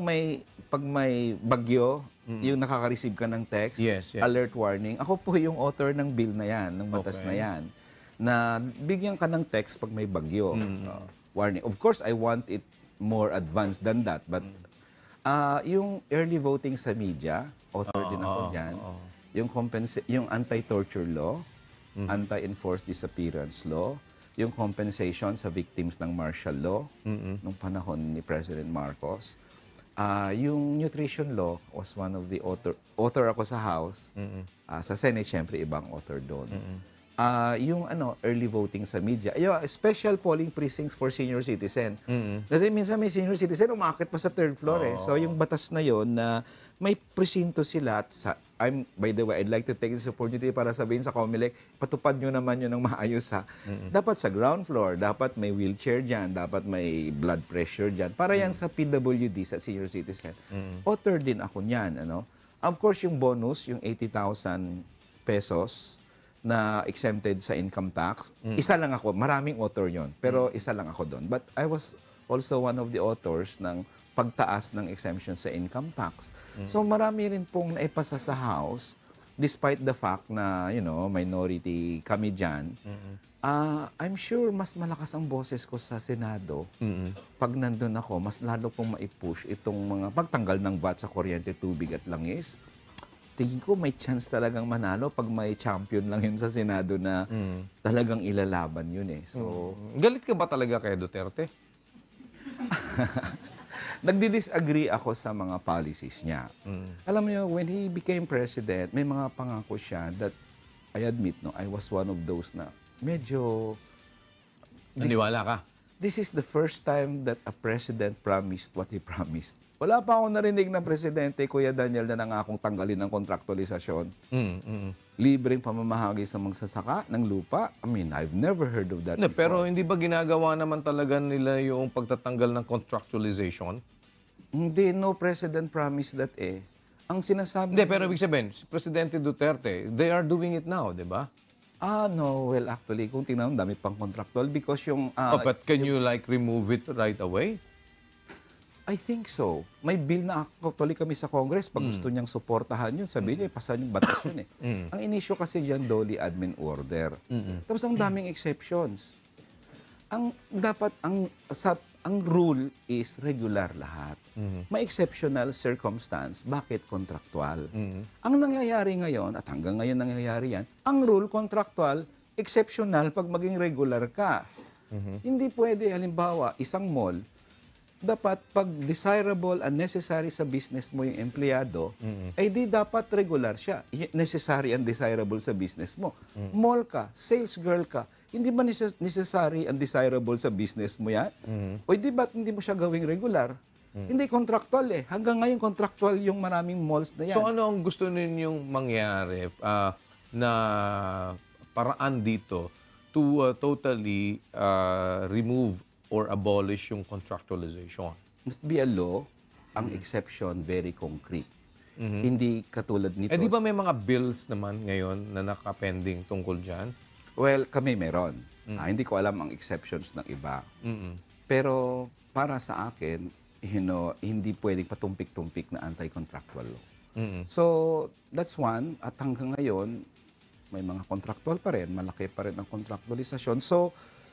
Speaker 4: may bagyo, yung nakaka-receive ka ng text,
Speaker 1: Yes, yes.
Speaker 4: alert warning. Ako po yung author ng bill na yan, ng batas
Speaker 1: Okay.
Speaker 4: na yan. Na bigyan ka ng text pag may bagyo. Warning. Of course, I want it more advanced than that. But yung early voting sa media, author din ako dyan. Yung anti-torture law, anti-enforced disappearance law, yung compensation sa victims ng martial law nung panahon ni President Marcos. Yung nutrition law was one of the author ako sa House. Sa Senate, syempre, ibang author doon. Yung early voting sa media. Special polling precincts for senior citizen. Kasi minsan may senior citizen, umakit pa sa third floor eh. So yung batas na yon na may presinto sila. By the way, I'd like to take this opportunity para sabihin sa Comelec, patupad nyo naman yun ng maayos ha. Dapat sa ground floor, dapat may wheelchair dyan, dapat may blood pressure dyan. Para yan sa PWD, sa senior citizen. Author din ako niyan. Of course, yung bonus, yung 80,000 pesos, na exempted sa income tax. Isa lang ako. Maraming author yon, pero isa lang ako doon. But I was also one of the authors ng pagtaas ng exemption sa income tax. So marami rin pong naipasa sa House, despite the fact na, minority kami dyan. I'm sure mas malakas ang boses ko sa Senado. Pag nandun ako, mas lalo pong maipush itong mga pagtanggal ng VAT sa kuryente, tubig at langis. Tingin ko may chance talagang manalo pag may champion lang yun sa Senado na talagang ilalaban yun eh. So,
Speaker 1: Galit ka ba talaga kay Duterte?
Speaker 4: nagdi-disagree ako sa mga policies niya. Alam niyo, when he became president, may mga pangako siya that I admit, I was one of those na medyo...
Speaker 1: Naniwala ka?
Speaker 4: This is the first time that a president promised what he promised. Wala pa akong narinig ng presidente, Kuya Daniel, na nangakong tanggalin ng kontraktualisasyon. Libreng pamamahagi sa magsasaka ng lupa. I mean, I've never heard of that before.
Speaker 1: Pero hindi ba ginagawa naman talaga nila yung pagtatanggal ng contractualization?
Speaker 4: Hindi, no president promised that eh. Ang sinasabi...
Speaker 1: Hindi, pero ibig sabihin, si Presidente Duterte, they are doing it now, di ba?
Speaker 4: No. Well, actually, kung tingnan mo, dami pang contractual because yung...
Speaker 1: But can you remove it right away?
Speaker 4: I think so. May bill na actually kami sa Congress. Pag gusto niyang suportahan yun, sabi niya, pasan yung batas yun eh. Ang inisyo kasi dyan, Dolly Admin Order. Tapos ang daming exceptions. Ang rule is regular lahat. May exceptional circumstance, bakit contractual? Ang nangyayari ngayon, at hanggang ngayon nangyayari yan, ang rule contractual, exceptional pag maging regular ka. Hindi pwede, halimbawa, isang mall, dapat pag desirable and necessary sa business mo yung empleyado, ay di dapat regular siya. Necessary and desirable sa business mo. Mall ka, sales girl ka, hindi ba necessary and desirable sa business mo yan? O di ba't hindi mo siya gawing regular? Hindi, contractual eh. Hanggang ngayon, contractual yung maraming malls na yan.
Speaker 1: So ano ang gusto ninyong mangyari na paraan dito to totally remove or abolish yung contractualization?
Speaker 4: Must be a law, ang exception very concrete. Hindi katulad nito.
Speaker 1: Eh di ba may mga bills naman ngayon na nakapending tungkol dyan?
Speaker 4: Well, kami meron. Hindi ko alam ang exceptions ng iba. Pero para sa akin, hindi pwedeng patumpik-tumpik na anti-contractual law. So, that's one. At hanggang ngayon, may mga contractual pa rin. Malaki pa rin ang contractualisasyon. So,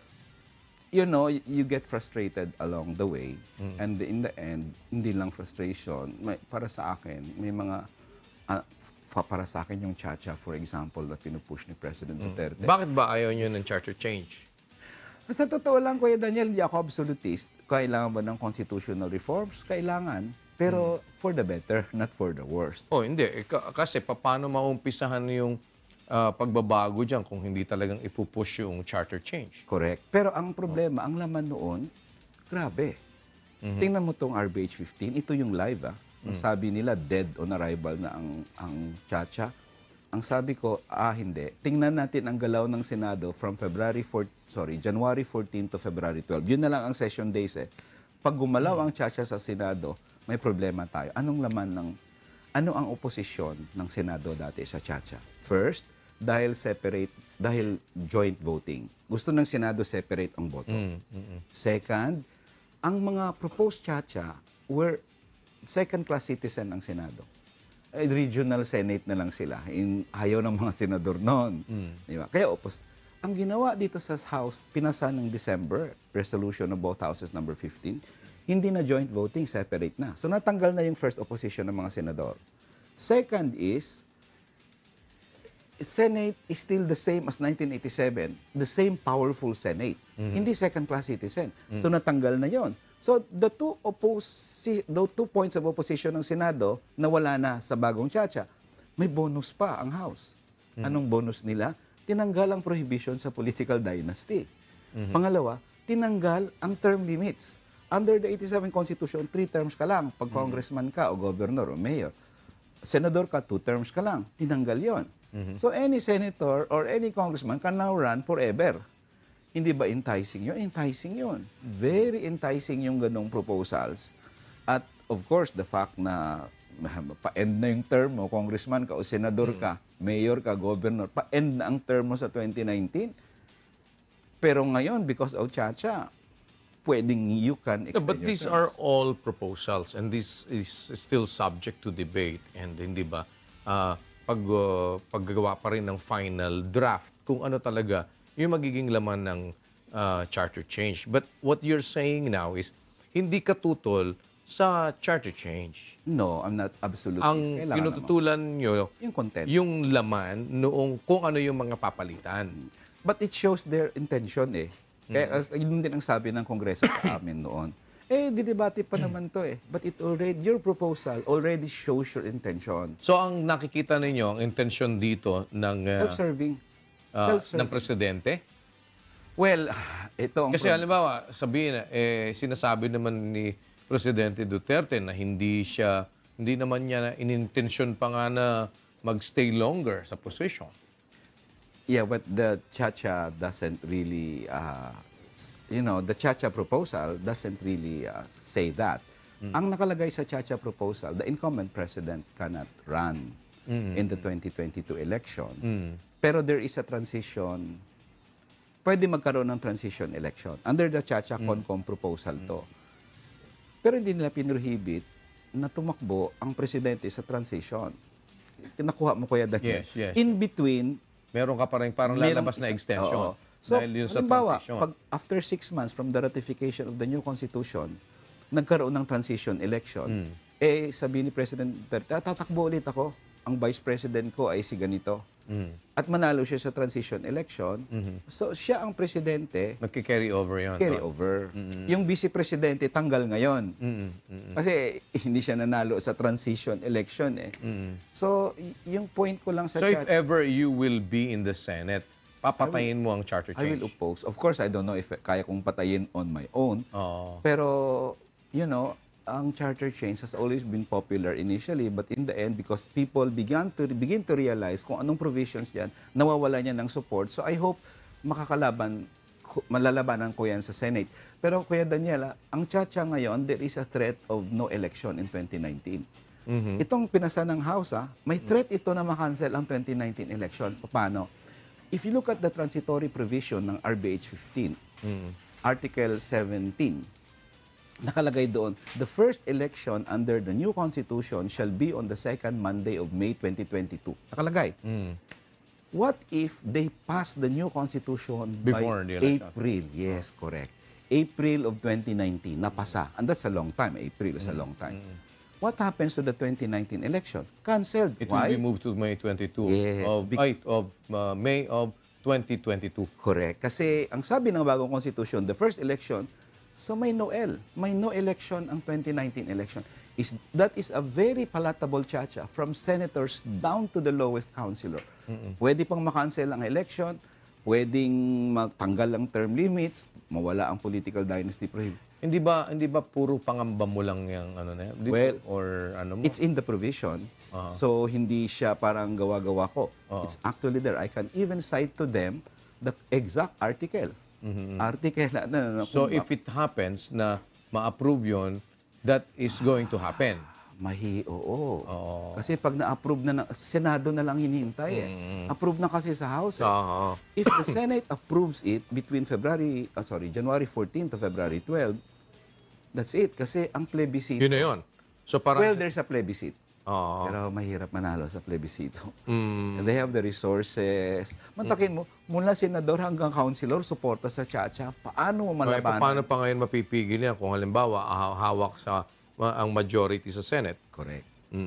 Speaker 4: you get frustrated along the way. And in the end, hindi lang frustration. Para sa akin, may mga, para sa akin yung chacha, for example, na pinupush ni President Duterte.
Speaker 1: Bakit ba ayaw nyo ng charter change?
Speaker 4: Sa totoo lang, Kuya Daniel, hindi ako absolutist. Kailangan ba ng constitutional reforms? Kailangan. Pero for the better, not for the worst.
Speaker 1: Oh, hindi. Kasi paano maumpisahan yung pagbabago dyan kung hindi talagang ipupush yung charter change?
Speaker 4: Correct. Pero ang problema, ang laman noon, grabe. Tingnan mo tong RBH 15, ito yung live Ang sabi nila, dead on arrival na ang chacha. Ang sabi ko, hindi. Tingnan natin ang galaw ng Senado from January 14 to February 12. Yun na lang ang session days eh. Pag gumalaw ang chacha sa Senado, may problema tayo. Ano ang oposisyon ng Senado dati sa chacha? First, dahil joint voting. Gusto ng Senado separate ang boto. Second, ang mga proposed chacha were second-class citizen ng Senado. Regional Senate na lang sila. Ayaw ng mga senador noon. Diba? Kaya ang ginawa dito sa House, pinasa ng December, resolution of both houses number 15, hindi na joint voting, separate na. So natanggal na yung first opposition ng mga senador. Second is, Senate is still the same as 1987, the same powerful Senate. Hindi second-class citizen. So natanggal na yon. So the two points of opposition ng Senado na wala na sa bagong chacha, may bonus pa ang House. Anong bonus nila? Tinanggal ang prohibition sa political dynasty. Pangalawa, tinanggal ang term limits. Under the 87 Constitution, 3 terms ka lang. Pag congressman ka o governor o mayor. Senador ka, 2 terms ka lang. Tinanggal yon. So any senator or any congressman can now run forever. Hindi ba enticing yun? Enticing yun. Very enticing yung ganong proposals. At of course, the fact na pa-end na yung term mo, congressman ka o senador ka, mayor ka, governor, pa-end na ang term mo sa 2019. Pero ngayon, because of chacha, pwedeng you can extend
Speaker 1: But these are all proposals and this is still subject to debate. And hindi ba, paggagawa pa rin ng final draft kung ano talaga yung magiging laman ng charter change. But what you're saying now is, hindi katutol sa charter change.
Speaker 4: No, I'm not absolutely.
Speaker 1: Ang pinututulan nyo,
Speaker 4: yung content.
Speaker 1: Yung laman noong kung ano yung mga papalitan.
Speaker 4: But it shows their intention eh. Kaya yun din ang sabi ng Kongreso sa amin noon. Didebate pa naman to eh. But your proposal already shows your intention.
Speaker 1: So ang nakikita ninyo, ang intention dito ng
Speaker 4: Self-serving.
Speaker 1: ng presidente?
Speaker 4: Well, ito ang...
Speaker 1: Kasi halimbawa, sabihin sinasabi naman ni Presidente Duterte na hindi naman niya inintensyon pa nga na magstay longer sa position.
Speaker 4: Yeah, but the Chacha doesn't really, the Chacha proposal doesn't really say that. Ang nakalagay sa Chacha proposal, the incumbent president cannot run in the 2022 election. Pero there is a transition, pwede magkaroon ng transition election. Under the Chacha Concom proposal to. Pero hindi nila pinrohibit na tumakbo ang presidente sa transition. Nakuha mo, Kuya Daniel.
Speaker 1: Yes.
Speaker 4: In between,
Speaker 1: Meron ka pa rin parang lalabas na extension.
Speaker 4: Oo. So,
Speaker 1: dahil yun sa
Speaker 4: halimbawa,
Speaker 1: transition.
Speaker 4: pag after 6 months from the ratification of the new constitution, nagkaroon ng transition election, sabi ni President Duterte, tatakbo ulit ako. Ang vice president ko ay si ganito. At manalo siya sa transition election. So, siya ang presidente.
Speaker 1: Nagki-carry over yun.
Speaker 4: Carry over. Yung vice presidente tanggal ngayon. Kasi hindi siya nanalo sa transition election eh. So, yung point ko lang sa
Speaker 1: So, if
Speaker 4: chat,
Speaker 1: ever you will be in the Senate, papatayin mo ang charter
Speaker 4: I
Speaker 1: change?
Speaker 4: will oppose. Of course, I don't know if kaya kong patayin on my own. Pero, you know, ang charter change has always been popular initially, but in the end, because people begin to realize kung anong provisions yan, nawawala niya ng support. So I hope malalabanan ko yan sa Senate. Pero Kuya Daniela, ang tsa-tsa ngayon, there is a threat of no election in 2019. Itong pinasa ng House, may threat ito na makancel ang 2019 election. Paano? If you look at the transitory provision ng RBH 15, Article 17, nakalagay doon, the first election under the new constitution shall be on the second Monday of May 2022. Nakalagay. What if they pass the new constitution
Speaker 1: Before
Speaker 4: by
Speaker 1: the election?
Speaker 4: April? Yes, correct. April of 2019, napasa. And that's a long time. April is a long time. What happens to the 2019 election? Cancelled.
Speaker 1: It
Speaker 4: Why?
Speaker 1: will be moved to May 22
Speaker 4: Yes,
Speaker 1: of May of 2022.
Speaker 4: Correct. Kasi ang sabi ng bagong constitution, the first election, so may no election ang 2019 election. That is a very palatable chacha from senators down to the lowest councilor. Pwede pang makancel ang election, pwedeng magtanggal ang term limits, mawala ang political dynasty prohibition.
Speaker 1: Hindi ba puro pangamba mo lang yung ano na yan?
Speaker 4: Well,
Speaker 1: or ano mo?
Speaker 4: It's in the provision. So hindi siya parang gawa-gawa ko. It's actually there. I can even cite to them the exact article. Article na
Speaker 1: So if it happens na ma-approve yon, that is going to happen.
Speaker 4: Oo. Kasi pag na-approve na, Senado na lang hinihintay eh. Approve na kasi sa House eh. If the Senate approves it between January 14 to February 12, that's it. Kasi ang plebiscito.
Speaker 1: Yun na yun. So parang,
Speaker 4: Well, there's a plebiscite. Pero mahirap manalo sa plebiscito. And they have the resources. Mantakin mo, mula senador hanggang councilor, suporta sa tsa-tsa. Paano mo malabanan?
Speaker 1: paano pa ngayon mapipigil yan kung halimbawa hawak sa ang majority sa Senate?
Speaker 4: Correct.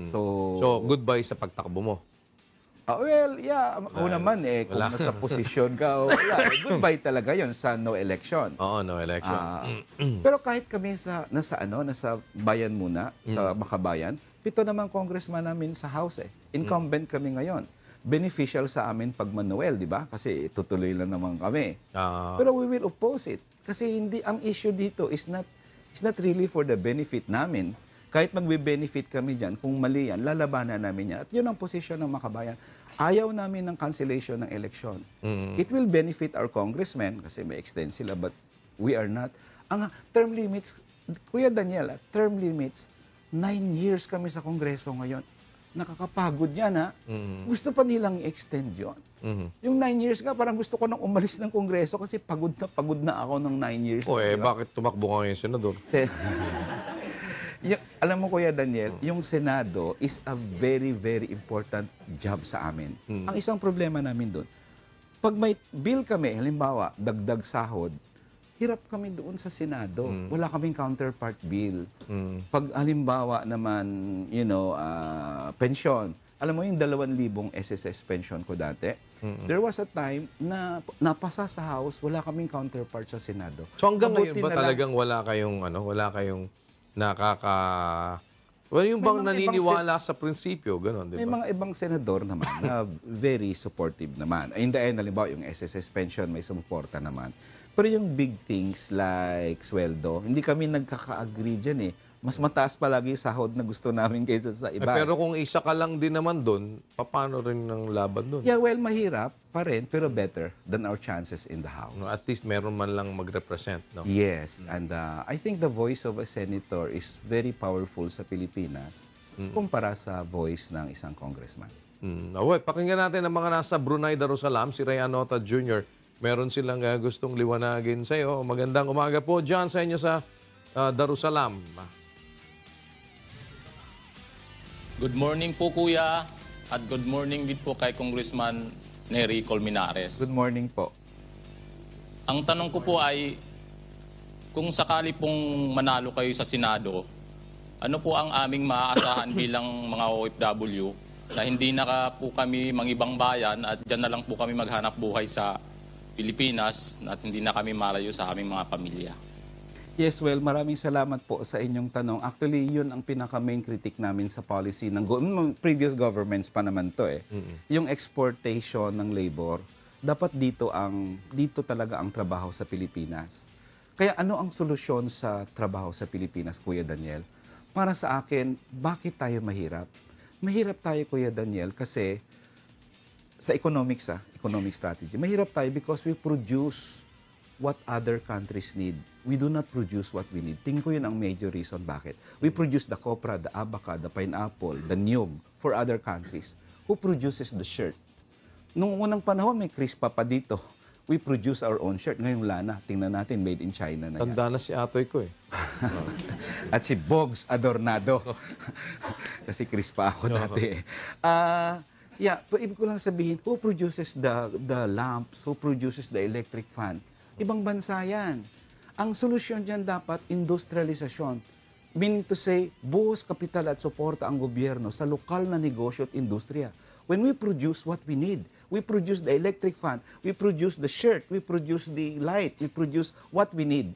Speaker 1: So goodbye sa pagtakbo mo.
Speaker 4: Well, yeah. Ako naman kung nasa posisyon ka, wala. Goodbye talaga yon sa no election.
Speaker 1: Oo, no election.
Speaker 4: Pero kahit kami nasa bayan muna, sa Makabayan, 7 naman congressman namin sa House eh. Incumbent kami ngayon. Beneficial sa amin pag Manuel, di ba? Kasi tutuloy lang naman kami. Pero we will oppose it. Kasi ang issue dito is not really for the benefit namin. Kahit magbe-benefit kami dyan, kung mali yan, lalabanan namin yan. At yun ang posisyon ng Makabayan. Ayaw namin ng cancellation ng election. It will benefit our congressmen kasi may extend sila, but we are not. Ang term limits, Kuya Daniela, term limits, 9 years kami sa Kongreso ngayon. Nakakapagod yan, ha? Gusto pa nilang i-extend yun. Yung 9 years ka, parang gusto ko nang umalis ng Kongreso kasi pagod na ako ng 9 years.
Speaker 1: Bakit tumakbo ka ngayon, Senador?
Speaker 4: Alam mo, Kuya Daniel, yung Senado is a very, very important job sa amin. Ang isang problema namin doon, pag may bill kami, halimbawa, dagdag sahod, hirap kami doon sa Senado. Wala kaming counterpart bill. Pag halimbawa naman, pension. Alam mo yung 2,000 SSS pension ko dati? There was a time na napasa sa House, wala kaming counterpart sa Senado.
Speaker 1: So hanggang ngayon ba
Speaker 4: na
Speaker 1: talagang wala kayong yung bang naniniwala sa prinsipyo, gano'n, di ba?
Speaker 4: May mga ibang senador naman na very supportive naman. In the end, halimbawa, yung SSS pension, may sumuporta naman. Pero yung big things like sweldo, hindi kami nagkaka-agree dyan eh. Mas mataas palagi sahod na gusto namin kaysa sa iba.
Speaker 1: Pero kung isa ka lang din naman doon, paano rin ang laban doon?
Speaker 4: Yeah, well, mahirap pa rin, pero better than our chances in the House.
Speaker 1: No, at least meron man lang mag-represent, no?
Speaker 4: Yes, and I think the voice of a senator is very powerful sa Pilipinas kumpara sa voice ng isang congressman.
Speaker 1: Pakinggan natin ang mga nasa Brunei Darussalam, si Ray Anota Jr. Meron silang gustong liwanagin sa iyo. Magandang umaga po dyan sa inyo sa Darussalam.
Speaker 5: Good morning po kuya at good morning din po kay Congressman Neri Colmenares.
Speaker 4: Good morning po.
Speaker 5: Ang tanong ko po ay kung sakali pong manalo kayo sa Senado, ano po ang aming maaasahan bilang mga OFW na hindi na po kami mangibang bayan at dyan na lang po kami maghanap buhay sa Pilipinas at hindi na kami malayo sa aming mga pamilya?
Speaker 4: Yes, well, maraming salamat po sa inyong tanong. Actually, yun ang pinaka-main critic namin sa policy ng previous governments pa naman to eh. Yung exportation ng labor, dapat dito talaga ang trabaho sa Pilipinas. Kaya ano ang solusyon sa trabaho sa Pilipinas, Kuya Daniel? Para sa akin, bakit tayo mahirap? Mahirap tayo, Kuya Daniel, kasi sa economic strategy, mahirap tayo because we produce what other countries need. We do not produce what we need. Tingin ko yun ang major reason bakit. We produce the copra, the abaca, the pineapple, the niyog for other countries. Who produces the shirt? Nung unang panahon, may crispa pa dito. We produce our own shirt. Ngayon wala na. Tingnan natin, made in China na yan.
Speaker 1: Tanda na si atoy ko eh.
Speaker 4: At si Bogs Adornado. Kasi crispa ako dati. Pero ibig ko lang sabihin, who produces the lamps? Who produces the electric fan? Ibang bansa yan. Ang solusyon dyan dapat industrialisasyon. Meaning to say, buhos kapital at suporta ang gobyerno sa lokal na negosyo at industriya. When we produce what we need, we produce the electric fan, we produce the shirt, we produce the light, we produce what we need.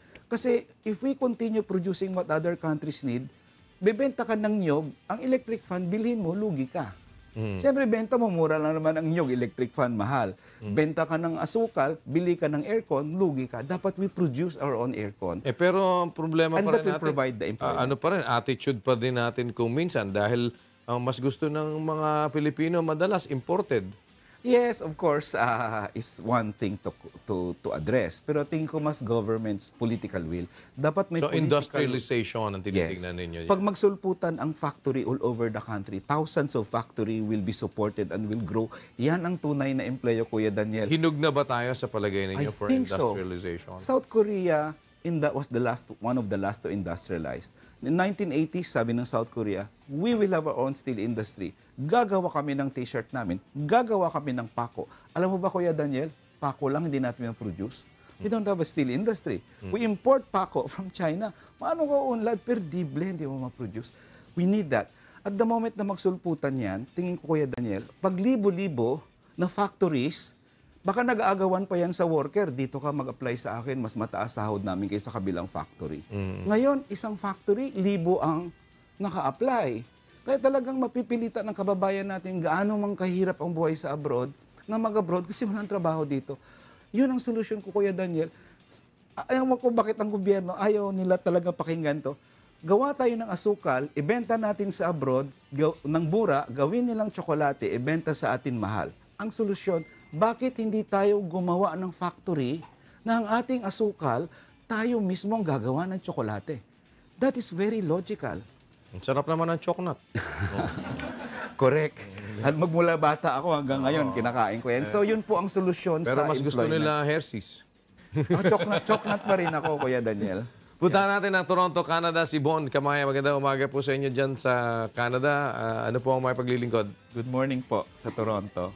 Speaker 4: Kasi if we continue producing what other countries need, bebenta ka ng nyog, ang electric fan, bilhin mo, lugi ka. Siyempre, benta mo, mura lang naman ang nyog, electric fan, mahal. Benta ka ng asukal, bili ka ng aircon, lugi ka. Dapat we produce our own aircon.
Speaker 1: Pero ang problema
Speaker 4: And
Speaker 1: pa rin
Speaker 4: that will
Speaker 1: natin,
Speaker 4: provide the employment.
Speaker 1: ano pa rin, attitude pa din natin kung minsan dahil ang mas gusto ng mga Pilipino madalas imported.
Speaker 4: Yes, of course, is one thing to address. Pero tingin ko mas government's political will. Dapat may
Speaker 1: So
Speaker 4: political...
Speaker 1: industrialization ang tinitingnan ninyo.
Speaker 4: Pag magsulputan ang factory all over the country, thousands of factory will be supported and will grow. Yan ang tunay na employo, Kuya Daniel.
Speaker 1: Hinug na ba tayo sa palagay ninyo
Speaker 4: I
Speaker 1: for
Speaker 4: think
Speaker 1: industrialization?
Speaker 4: So. South Korea was one of the last to industrialize. In 1980s, sabi ng South Korea, we will have our own steel industry. Gagawa kami ng t-shirt namin. Gagawa kami ng pako. Alam mo ba, Kuya Daniel, pako lang hindi natin produce. We don't have a steel industry. We import pako from China. Paano ka unlad? Perdible, hindi mo ma-produce. We need that. At the moment na magsulputan yan, tingin ko, Kuya Daniel, pag libo-libo na factories, baka nag-aagawan pa yan sa worker. Dito ka mag-apply sa akin, mas mataas sahod namin kaysa kabilang factory. Ngayon, isang factory, libo ang naka-apply. Kaya talagang mapipilitan ng kababayan natin gaano mang kahirap ang buhay sa abroad, na mag-abroad kasi walang trabaho dito. Yun ang solusyon ko, Kuya Daniel. Ayaw mo ko bakit ang gobyerno ayaw nila talaga pakinggan to. Gawa tayo ng asukal, ibenta natin sa abroad, ng mura, gawin nilang tsokolate, ibenta sa atin mahal. Ang solusyon, bakit hindi tayo gumawa ng factory na ang ating asukal, tayo mismo ang gagawa ng tsokolate? That is very logical.
Speaker 1: Ang sarap naman ng chocolate.
Speaker 4: Correct. At magmula bata ako hanggang ngayon, kinakain ko yan. So yun po ang solusyon
Speaker 1: Pero
Speaker 4: sa
Speaker 1: mas gusto
Speaker 4: employment.
Speaker 1: nila Hershey's.
Speaker 4: Chocolate pa rin ako, Kuya Daniel.
Speaker 1: Punta natin ng Toronto, Canada, si Bon Kamaya. Magandang umaga po sa inyo dyan sa Canada. Ano po ang may paglilingkod?
Speaker 4: Good morning po sa Toronto.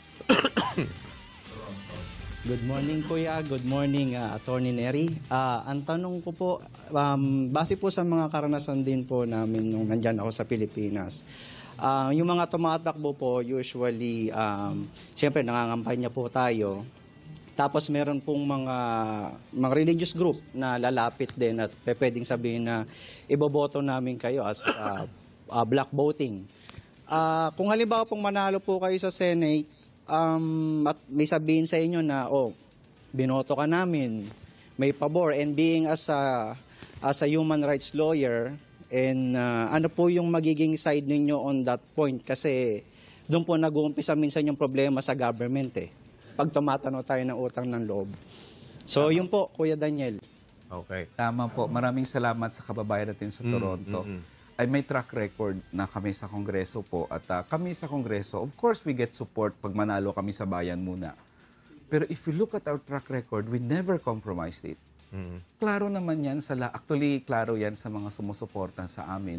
Speaker 6: Good morning, Kuya. Good morning, Attorney Neri. Ang tanong ko po, base po sa mga karanasan din po namin nung nandyan ako sa Pilipinas, yung mga tumatakbo po, usually, siyempre nangangampanya po tayo. Tapos meron pong mga religious group na lalapit din at pwedeng sabihin na iboboto namin kayo as black voting. Kung halimbawa pong manalo po kayo sa Senate, at may sabihin sa inyo na, binoto ka namin, may pabor, and being as a human rights lawyer, and ano po yung magiging side ninyo on that point? Kasi doon po nag-uumpisa minsan yung problema sa government pag tumatanaw tayo ng utang ng loob. So yun po, Kuya Daniel.
Speaker 1: Okay.
Speaker 4: Tama po. Maraming salamat sa kababayan natin sa Toronto. Ay may track record na kami sa Kongreso po. At kami sa Kongreso, of course, we get support pag manalo kami sa bayan muna. Pero if you look at our track record, we never compromised it. Klaro naman yan actually, klaro yan sa mga sumusuporta sa amin.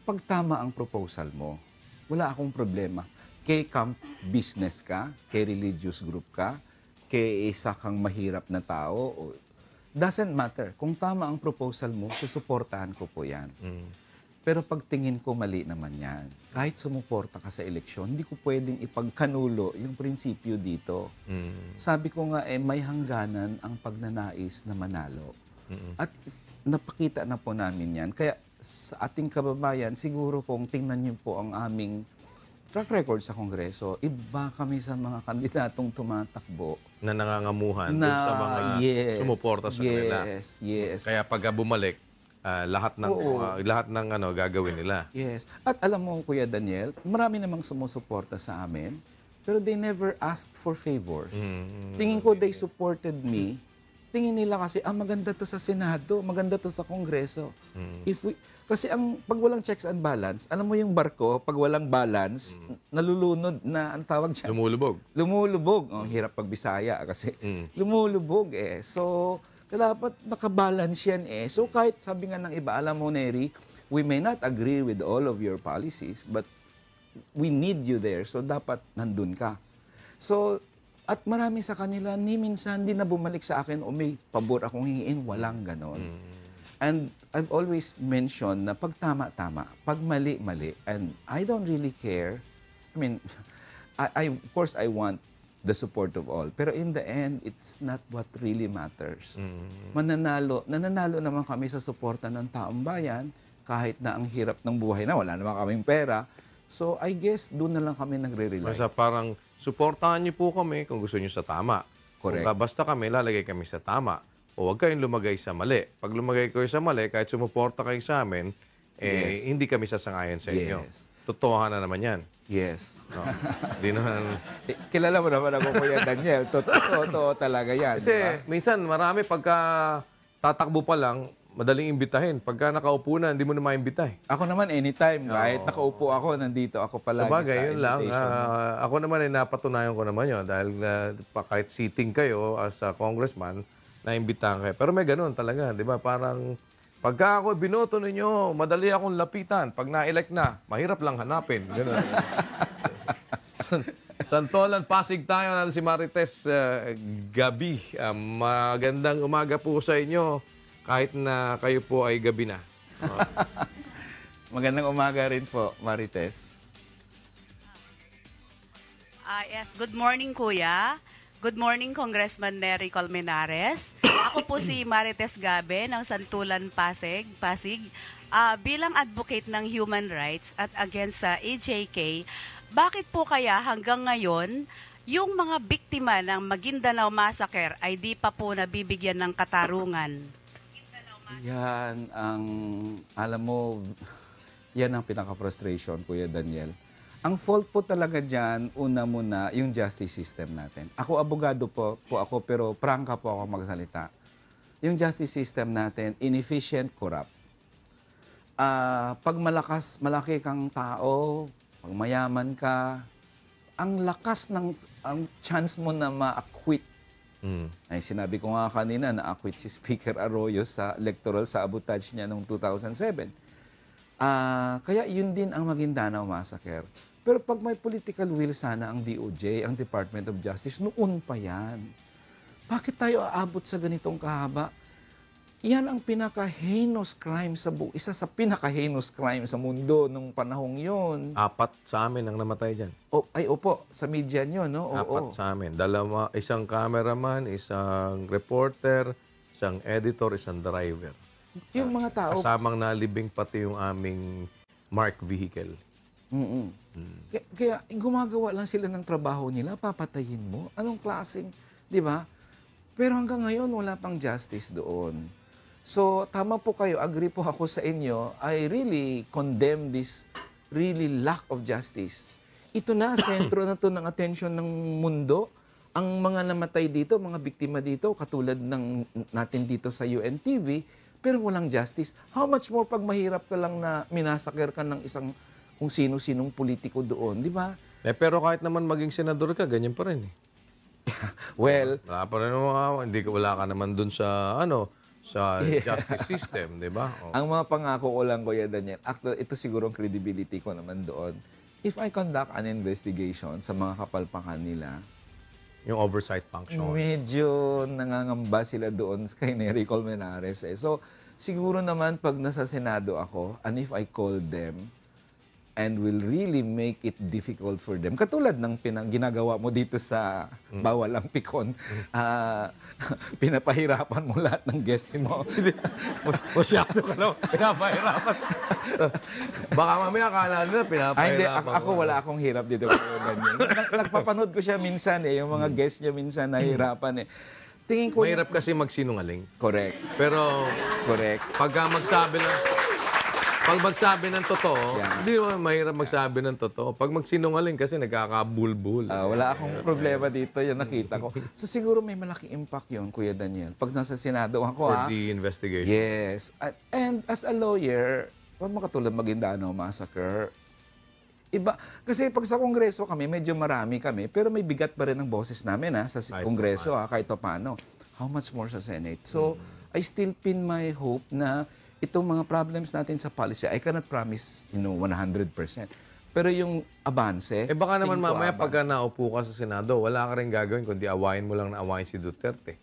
Speaker 4: pag tama ang proposal mo, wala akong problema. Kay camp business ka, kay religious group ka, kay isa kang mahirap na tao, doesn't matter. Kung tama ang proposal mo, susuportahan ko po yan. Pero pag tingin ko mali naman yan, kahit sumuporta ka sa eleksyon, hindi ko pwedeng ipagkanulo yung prinsipyo dito. Sabi ko nga, may hangganan ang pagnanais na manalo. At napakita na po namin yan. Kaya sa ating kababayan, siguro kung tingnan niyo po ang aming track record sa Kongreso, iba kami sa mga kandidatong tumatakbo.
Speaker 1: Na nangangamuhan dun sa mga sumuporta sa kanila.
Speaker 4: Yes.
Speaker 1: Kaya pag bumalik, lahat ng gagawin nila.
Speaker 4: Yes. At alam mo, Kuya Daniel, marami namang sumusuporta sa amin, pero they never asked for favors. Tingin ko they supported me. Tingin nila kasi, maganda to sa Senado, maganda to sa Kongreso. Kasi pag walang checks and balance, alam mo yung barko, pag walang balance, nalulunod na, ang tawag dyan? Lumulubog. Hirap pag Bisaya kasi lumulubog eh. So, dapat nakabalance yan eh. So kahit sabi nga ng iba, alam mo Neri, we may not agree with all of your policies, but we need you there. So dapat nandun ka. So, at marami sa kanila, ni minsan di na bumalik sa akin o may pabor akong hingiin, walang ganon. And I've always mentioned na pag tama-tama, pag mali-mali, and I don't really care. I mean, of course I want the support of all. Pero in the end, it's not what really matters. Nananalo naman kami sa suporta ng taong bayan, kahit na ang hirap ng buhay na, wala naman kaming pera. So, I guess, doon na lang kami nagre-rely.
Speaker 1: Basta parang, suportahan niyo po kami kung gusto niyo sa tama.
Speaker 4: Correct.
Speaker 1: Kung basta kami, lalagay kami sa tama. O huwag kayong lumagay sa mali. Pag lumagay kayo sa mali, kahit sumuporta kayo sa amin, hindi kami sasangayon sa inyo. Totohanan na naman yan.
Speaker 4: Yes.
Speaker 1: No. Di naman...
Speaker 4: Kilala mo naman ako, Kuya Daniel. Totoo talaga yan.
Speaker 1: Kasi
Speaker 4: diba?
Speaker 1: minsan marami pagka tatakbo pa lang, madaling imbitahin. Pagka nakaupo na, hindi mo na maimbita eh.
Speaker 4: Ako naman anytime. Kahit nakaupo ako, nandito ako palagi
Speaker 1: Sabagay,
Speaker 4: sa
Speaker 1: yun lang.
Speaker 4: invitation.
Speaker 1: Ako naman ay napatunayan ko naman yun dahil kahit sitting kayo as a congressman, naimbitahan kayo. Pero may ganun talaga, di ba? Parang pagka ako binoto ninyo, madali akong lapitan. Pag na-elect na, mahirap lang hanapin. Ganun. Santolan, Pasig tayo na si Marites Gabi. Magandang umaga po sa inyo kahit na kayo po ay gabi na.
Speaker 4: Magandang umaga rin po, Marites.
Speaker 7: Yes, good morning Kuya. Good morning Congressman Neri Colmenares. Ako po si Marites Gabe ng Santulan, Pasig. Bilang advocate ng human rights at against sa EJK, bakit po kaya hanggang ngayon yung mga biktima ng Maguindanao Massacre ay di pa po nabibigyan ng katarungan?
Speaker 4: Yan ang, alam mo, yan ang pinaka-frustration, Kuya Daniel. Ang fault po talaga dyan, una muna, yung justice system natin. Ako, abogado po ako, pero prangka po ako magsalita. Yung justice system natin, inefficient, corrupt. Pag malaki kang tao, pag mayaman ka, ang lakas ng ang chance mo na ma-acquit. Ay, sinabi ko nga kanina, na-acquit si Speaker Arroyo sa electoral sabotage niya noong 2007. Kaya yun din ang Maguindanao Massacre. Pero pag may political will sana ang DOJ, ang Department of Justice, noon pa yan. Bakit tayo aabot sa ganitong kahaba? Yan ang pinaka-heinous crime isa sa pinaka-heinous crime sa mundo nung panahong yun.
Speaker 1: 4 sa amin ang namatay dyan.
Speaker 4: Opo, sa media nyo, no?
Speaker 1: 4 sa amin. Isang cameraman, isang reporter, isang editor, isang driver.
Speaker 4: Yung mga tao...
Speaker 1: Kasamang nalibing pati yung aming marked vehicle.
Speaker 4: Kaya gumagawa lang sila ng trabaho nila, papatayin mo. Anong klaseng, di ba? Pero hanggang ngayon, wala pang justice doon. So, tama po kayo, agree po ako sa inyo. I really condemn this really lack of justice. Ito na, sentro na to ng atensyon ng mundo. Ang mga namatay dito, mga biktima dito, katulad ng natin dito sa UNTV, pero walang justice. How much more pag mahirap ka lang na minasakir ka ng isang kung sino-sinong politiko doon, di ba?
Speaker 1: Pero kahit naman maging senador ka, ganyan pa rin eh.
Speaker 4: Well,
Speaker 1: Wala pa rin wala ka naman dun sa sa justice system, di ba?
Speaker 4: Ang mga pangako ko lang, Kuya Daniel, ito siguro ang credibility ko naman doon. If I conduct an investigation sa mga kapalpakan nila,
Speaker 1: Yung oversight function.
Speaker 4: medyo nangangamba sila doon kay Neri Colmenares. So, siguro naman pag nasa Senado ako, and if I call them, and will really make it difficult for them. Katulad ng ginagawa mo dito sa Bawal ang Pikon, pinapahirapan mo lahat ng guests mo.
Speaker 1: Masyado ka lang, pinapahirapan. Baka mamaya akala nila
Speaker 4: Hindi,
Speaker 1: pinapahirapan.
Speaker 4: ako wala akong hirap dito. Nagpapanood ko siya minsan yung mga guests niya minsan nahihirapan Tingin ko
Speaker 1: Mahirap kasi magsinungaling.
Speaker 4: Correct.
Speaker 1: Pero
Speaker 4: Correct.
Speaker 1: pag magsabi ng totoo,
Speaker 4: Yeah.
Speaker 1: hindi naman mahirap magsabi ng totoo. Pag magsinungaling kasi nagkakabulbul.
Speaker 4: Wala akong problema dito, yung nakita ko. So siguro may malaking impact yun, Kuya Daniel. Pag nasa Senado ako,
Speaker 1: For the investigation.
Speaker 4: Yes. And as a lawyer, huwag makatulad Maguindano Massacre. Iba. Kasi pag sa Kongreso kami, medyo marami kami, pero may bigat pa rin ang boses namin sa Kongreso, kahit pa paano. How much more sa Senate? So, I still pin my hope na itong mga problems natin sa policy, I cannot promise, 100%. Pero yung abanse...
Speaker 1: Baka naman
Speaker 4: tingin ko
Speaker 1: mamaya
Speaker 4: abanse.
Speaker 1: pagka naupo ka sa Senado, wala ka rin gagawin kundi awayin mo lang na awayin si Duterte.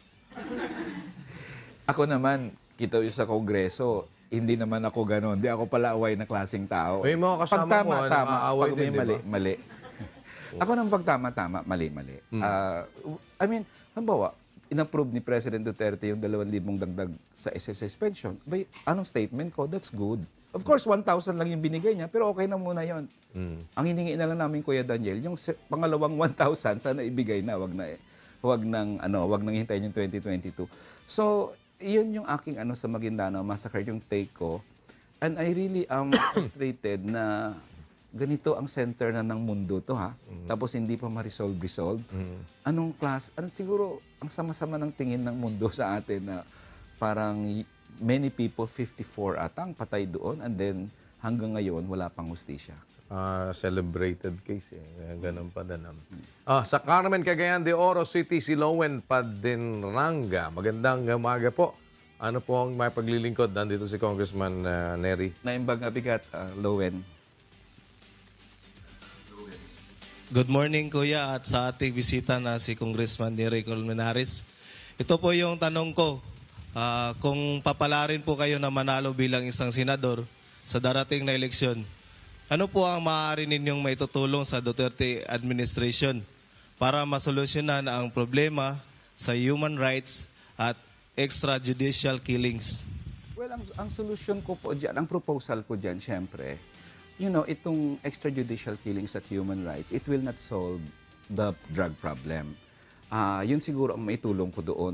Speaker 4: Ako naman, kita yung sa Kongreso, hindi naman ako gano'n. Hindi ako pala away na klaseng tao.
Speaker 1: May mga kasama
Speaker 4: pag tama,
Speaker 1: mo,
Speaker 4: tama.
Speaker 1: nakaaway
Speaker 4: Pag may
Speaker 1: din, di ba?
Speaker 4: mali, mali. Ako nang pag tama, mali. I mean, halimbawa, in-approve ni President Duterte yung 2,000 dagdag sa SSS pension. Bay, anong statement ko? That's good. Of course, 1,000 lang yung binigay niya, pero okay na muna yon. Ang hiningi na lang namin, Kuya Daniel, yung pangalawang 1,000, sana ibigay na, wag nang hintayin yung 2022. So, yun yung aking sa Maguindano Massacre, yung take ko. And I really am frustrated na ganito ang center na ng mundo to tapos hindi pa ma-resolve. Anong class? Siguro, ang sama-sama ng tingin ng mundo sa atin na parang many people, 54 atang patay doon, and then hanggang ngayon, wala pang hustisya.
Speaker 1: Celebrated case Ganun pa din. Sa Carmen, Cagayan de Oro City, si Lowen Padinranga. Magandang umaga po. Ano po ang may paglilingkod? Nandito si Congressman Neri.
Speaker 4: Naimbag na bigat, Lowen.
Speaker 8: Good morning, Kuya, at sa ating bisita na si Congressman Neri Colmenares. Ito po yung tanong ko. Kung papalarin po kayo na manalo bilang isang senador sa darating na eleksyon, ano po ang maaari ninyong maitutulong sa Duterte administration para masolusyonan ang problema sa human rights at extrajudicial killings?
Speaker 4: Well, ang solusyon ko po dyan, ang proposal ko dyan, syempre, itong extrajudicial killings at human rights, it will not solve the drug problem. Yun siguro ang maitulong ko doon.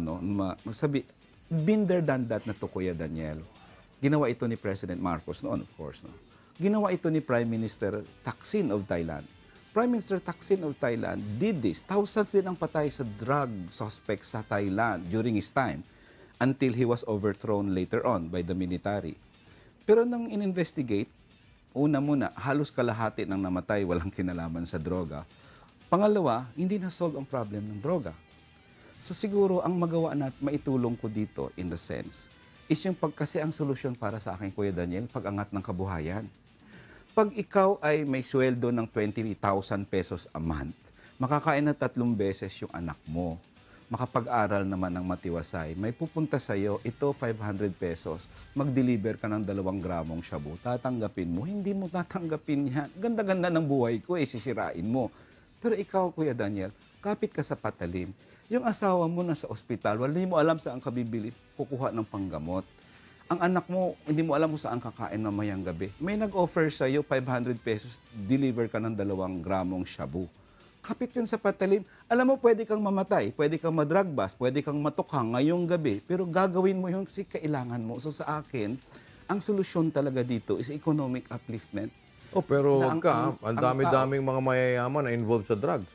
Speaker 4: Been there, done that na to, Kuya Daniel. Ginawa ito ni President Marcos noon, of course. Ginawa ito ni Prime Minister Thaksin of Thailand. Prime Minister Thaksin of Thailand did this. Thousands din ang patay sa drug suspects sa Thailand during his time until he was overthrown later on by the military. Pero nang in-investigate, una muna, halos kalahati ng namatay walang kinalaman sa droga. Pangalawa, hindi na-solve ang problem ng droga. So siguro ang magawa na maitulong ko dito in the sense is yung kasi ang solusyon para sa akin, Kuya Daniel, pag-angat ng kabuhayan. Pag ikaw ay may sweldo ng 20,000 pesos a month, makakain na 3 beses yung anak mo. Makapag-aral naman ng matiwasay, may pupunta sa'yo, ito 500 pesos, mag-deliver ka ng 2 gramong shabu, tatanggapin mo, hindi mo tatanggapin yan. Ganda-ganda ng buhay ko, sisirain mo. Pero ikaw, Kuya Daniel, kapit ka sa patalim. Yung asawa mo nasa ospital, hindi mo alam saan ka bibili, kukuha ng panggamot. Ang anak mo, hindi mo alam kung saan kakain mamayang gabi. May nag-offer sa'yo 500 pesos, deliver ka ng 2 gramong shabu. Kapit yun sa patalim. Alam mo, pwede kang mamatay, pwede kang madrug bust, pwede kang matukhang ngayong gabi, pero gagawin mo yung kailangan mo. So sa akin, ang solusyon talaga dito is economic upliftment.
Speaker 1: Pero ang dami-daming mga mayayaman na involved sa drugs.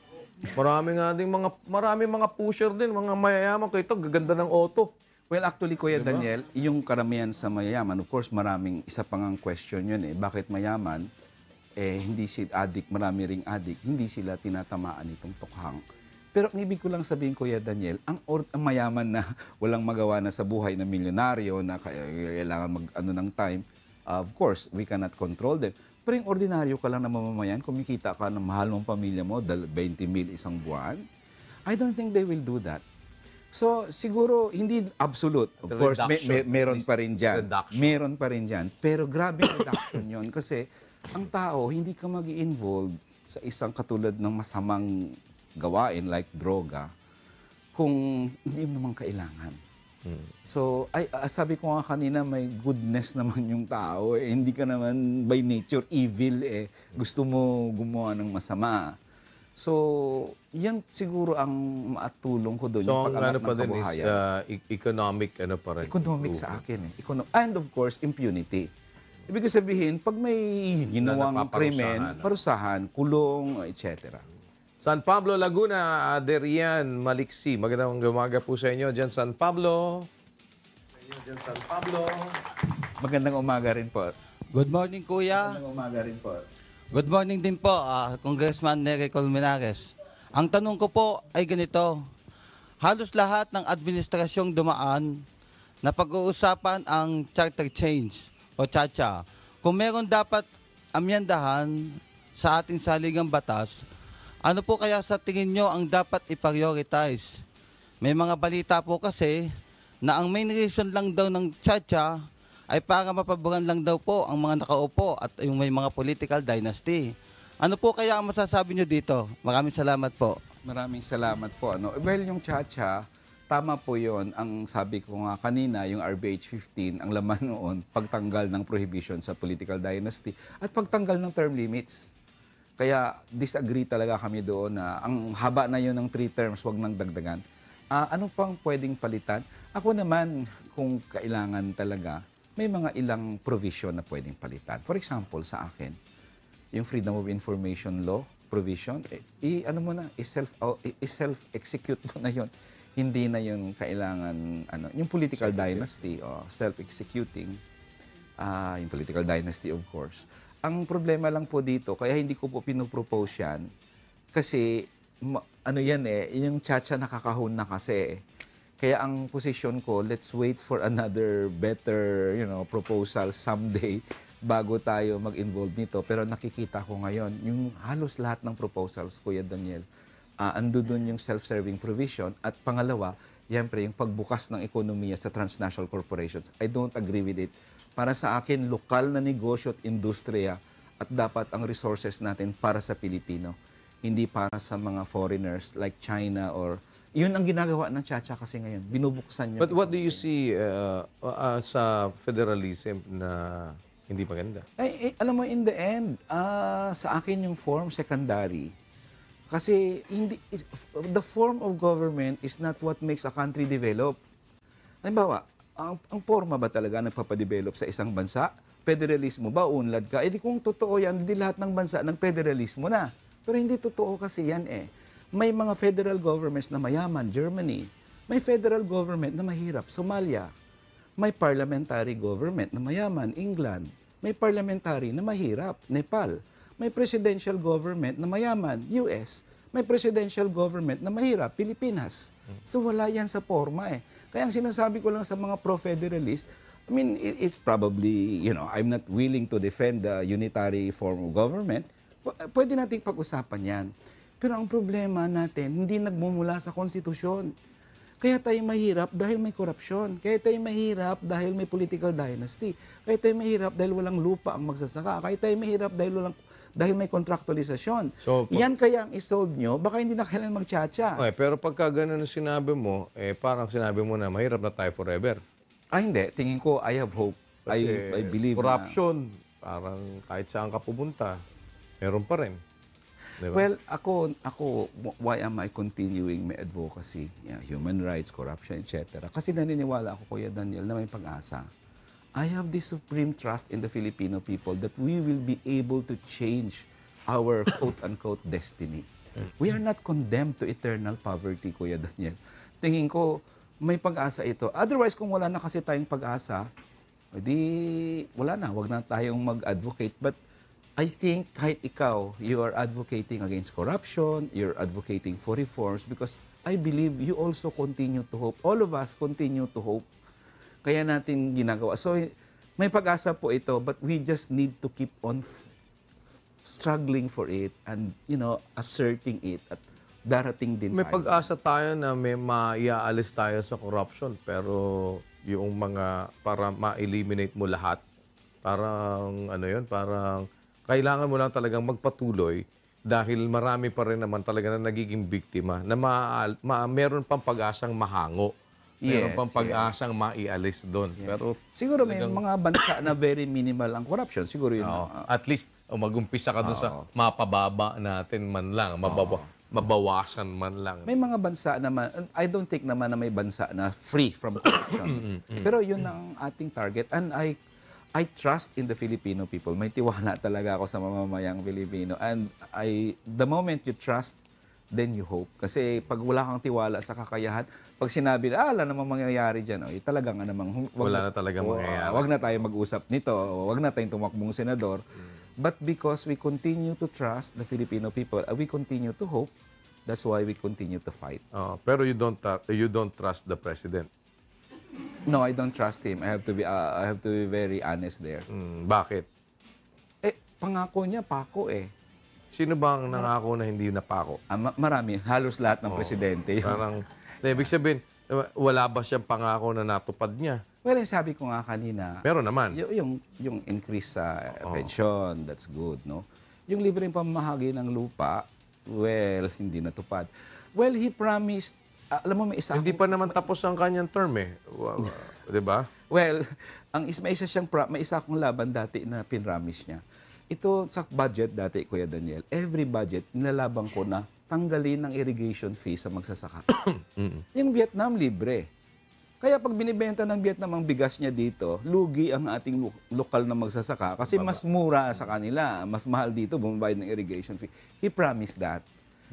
Speaker 1: Marami mga pusher din, mga mayayaman. Ito, gaganda ng auto.
Speaker 4: Well, actually, Kuya Daniel, yung karamihan sa mayayaman, of course, isa pang ang question yun Bakit mayaman? Hindi sila addict, marami ring addict, hindi sila tinatamaan itong tukhang. Pero ang ibig ko lang sabihin, Kuya Daniel, ang mayaman na walang magawa na sa buhay na milyonaryo na kailangan mag-ano ng time, of course, we cannot control them. Pero yung ordinaryo ka lang na mamamayan, kumikita ka ng mahal mong pamilya mo, 20 mil isang buwan, I don't think they will do that. So, siguro, hindi absolute. Of course, meron pa rin dyan. Meron pa rin dyan. Pero grabe reduction yon kasi ang tao, hindi ka mag-i-involve sa isang katulad ng masamang gawain like droga kung hindi mo naman kailangan. So, sabi ko nga kanina, may goodness naman yung tao. Hindi ka naman by nature evil. Gusto mo gumawa ng masama. So, yan siguro ang maatulong ko doon.
Speaker 1: So,
Speaker 4: yung
Speaker 1: ang ano pa
Speaker 4: ng
Speaker 1: din is economic ano pa rin.
Speaker 4: Economic sa akin. And of course, impunity. Ibig sabihin, pag may ginawang krimen, parusahan, kulong, etc.
Speaker 1: San Pablo, Laguna, Aderian, Maliksi. Magandang umaga po sa inyo dyan, San Pablo.
Speaker 4: Magandang umaga rin po.
Speaker 9: Good morning, Kuya.
Speaker 4: Magandang umaga rin po.
Speaker 9: Good morning din po, Congressman Neri Colmenares. Ang tanong ko po ay ganito. Halos lahat ng administrasyong dumaan na pag-uusapan ang charter change o chacha. Kung meron dapat amyandahan sa ating saligang batas, ano po kaya sa tingin nyo ang dapat i-prioritize? May mga balita po kasi na ang main reason lang daw ng chacha ay para mapaboran lang daw po ang mga nakaupo at yung may mga political dynasty. Ano po kaya ang masasabi nyo dito? Maraming salamat po.
Speaker 4: Maraming salamat po. Well, yung chacha, tama po yon. Ang sabi ko nga kanina, yung RBH 15, ang laman noon, pagtanggal ng prohibition sa political dynasty at pagtanggal ng term limits. Kaya disagree talaga kami doon na ang haba na yun ng 3 terms, wag nang dagdagan. Ano pang pwedeng palitan? Ako naman, kung kailangan talaga, may mga ilang provision na pwedeng palitan. For example, sa akin, yung Freedom of Information Law provision, self-execute mo na yun. Hindi na yun kailangan, yung political dynasty, self-executing, yung political dynasty of course. Ang problema lang po dito, kaya hindi ko po pinupropose yan, kasi yung chacha nakakahon na kasi. Kaya ang position ko, let's wait for another better, proposal someday bago tayo mag-involve nito. Pero nakikita ko ngayon, yung halos lahat ng proposals, Kuya Daniel, ando dun yung self-serving provision. At pangalawa, siyempre, yung pagbukas ng ekonomiya sa transnational corporations. I don't agree with it. Para sa akin, lokal na negosyo at industriya at dapat ang resources natin para sa Pilipino. Hindi para sa mga foreigners like China or... Yun ang ginagawa ng chacha kasi ngayon. Binubuksan nyo.
Speaker 1: But what do you see sa federalism na hindi maganda?
Speaker 4: Alam mo, in the end, sa akin yung form secondary. Kasi the form of government is not what makes a country develop. Halimbawa, ang forma ba talaga nagpapadevelop sa isang bansa? Federalismo ba? Unlad ka? Di kung totoo yan, hindi lahat ng bansa nag-federalismo na. Pero hindi totoo kasi yan May mga federal governments na mayaman, Germany. May federal government na mahirap, Somalia. May parliamentary government na mayaman, England. May parliamentary na mahirap, Nepal. May presidential government na mayaman, US. May presidential government na mahirap, Pilipinas. So wala yan sa forma Kaya ang sinasabi ko lang sa mga pro-federalist, I mean, it's probably, I'm not willing to defend the unitary form of government. Pwede nating pag-usapan yan. Pero ang problema natin, hindi nagmumula sa konstitusyon. Kaya tayo mahirap dahil may korupsyon. Kaya tayo mahirap dahil may political dynasty. Kaya tayo mahirap dahil walang lupa ang magsasaka. Kaya tayo mahirap dahil may contractualisasyon. So, yan kaya ang isolve nyo, baka hindi na kailangan mag-chacha.
Speaker 1: Okay, pero pagka ganun ang sinabi mo, parang sinabi mo na mahirap na tayo forever.
Speaker 4: Hindi. Tingin ko, I have hope.
Speaker 1: Kasi
Speaker 4: I believe
Speaker 1: corruption, parang kahit saan ka pumunta, meron pa rin. Diba?
Speaker 4: Well, ako, why am I continuing my advocacy? Human rights, corruption, etc. Kasi naniniwala ako, Kuya Daniel, na may pag-asa. I have this supreme trust in the Filipino people that we will be able to change our quote-unquote destiny. We are not condemned to eternal poverty, Kuya Daniel. Tingin ko, may pag-asa ito. Otherwise, kung wala na kasi tayong pag-asa, di wala na, wag na tayong mag-advocate. But I think kahit ikaw, you are advocating against corruption, you're advocating for reforms because I believe you also continue to hope. All of us continue to hope. Kaya natin ginagawa. So, may pag-asa po ito, but we just need to keep on struggling for it and, asserting it at darating din
Speaker 1: May
Speaker 4: tayo.
Speaker 1: pag-asa tayo na may maiaalis tayo sa corruption, pero yung mga para ma-eliminate mo lahat, parang parang kailangan mo lang talagang magpatuloy dahil marami pa rin naman talaga na nagiging biktima na meron pang pag-asang mahango. Meron pang pag-asang maialis doon. Pero
Speaker 4: siguro may mga bansa na very minimal ang corruption. Siguro yun.
Speaker 1: at least mag-umpisa ka doon sa mapababa natin man lang, mabawasan man lang.
Speaker 4: May mga bansa naman, I don't think naman na may bansa na free from corruption. Pero yun ang ating target. And I trust in the Filipino people. May tiwala talaga ako sa mamamayang Filipino. And the moment you trust, then you hope. Kasi pag wala kang tiwala sa kakayahan, pag sinabi, wala namang mangyayari dyan, talagang
Speaker 1: wala na talagang mangyayari.
Speaker 4: Wag na tayo mag-usap nito, wag na tayong tumakbong senador. But because we continue to trust the Filipino people, we continue to hope, that's why we continue to fight.
Speaker 1: Pero you don't trust the president.
Speaker 4: No, I don't trust him. I have to be very honest there.
Speaker 1: Bakit?
Speaker 4: Pangako niya, pako
Speaker 1: Sino bang nangako na hindi napako?
Speaker 4: Marami. Halos lahat ng presidente.
Speaker 1: Parang, ibig sabihin, wala ba siyang pangako na natupad niya?
Speaker 4: Well, sabi ko nga kanina,
Speaker 1: meron naman.
Speaker 4: Yung increase sa pension, that's good, no? Yung libreng pamamahagi ng lupa, well, hindi natupad. Well, he promised, alam mo, may isa
Speaker 1: hindi pa naman tapos ang kanyang term Di ba?
Speaker 4: Well, may isa akong laban dati na pinramis niya. Ito sa budget dati, Kuya Daniel, every budget, nilalabang ko na tanggalin ng irrigation fee sa magsasaka. Yung Vietnam, libre. Kaya pag binibenta ng Vietnam ang bigas niya dito, lugi ang ating lokal na magsasaka kasi mas mura sa kanila, mas mahal dito, bumabayad ng irrigation fee. He promised that.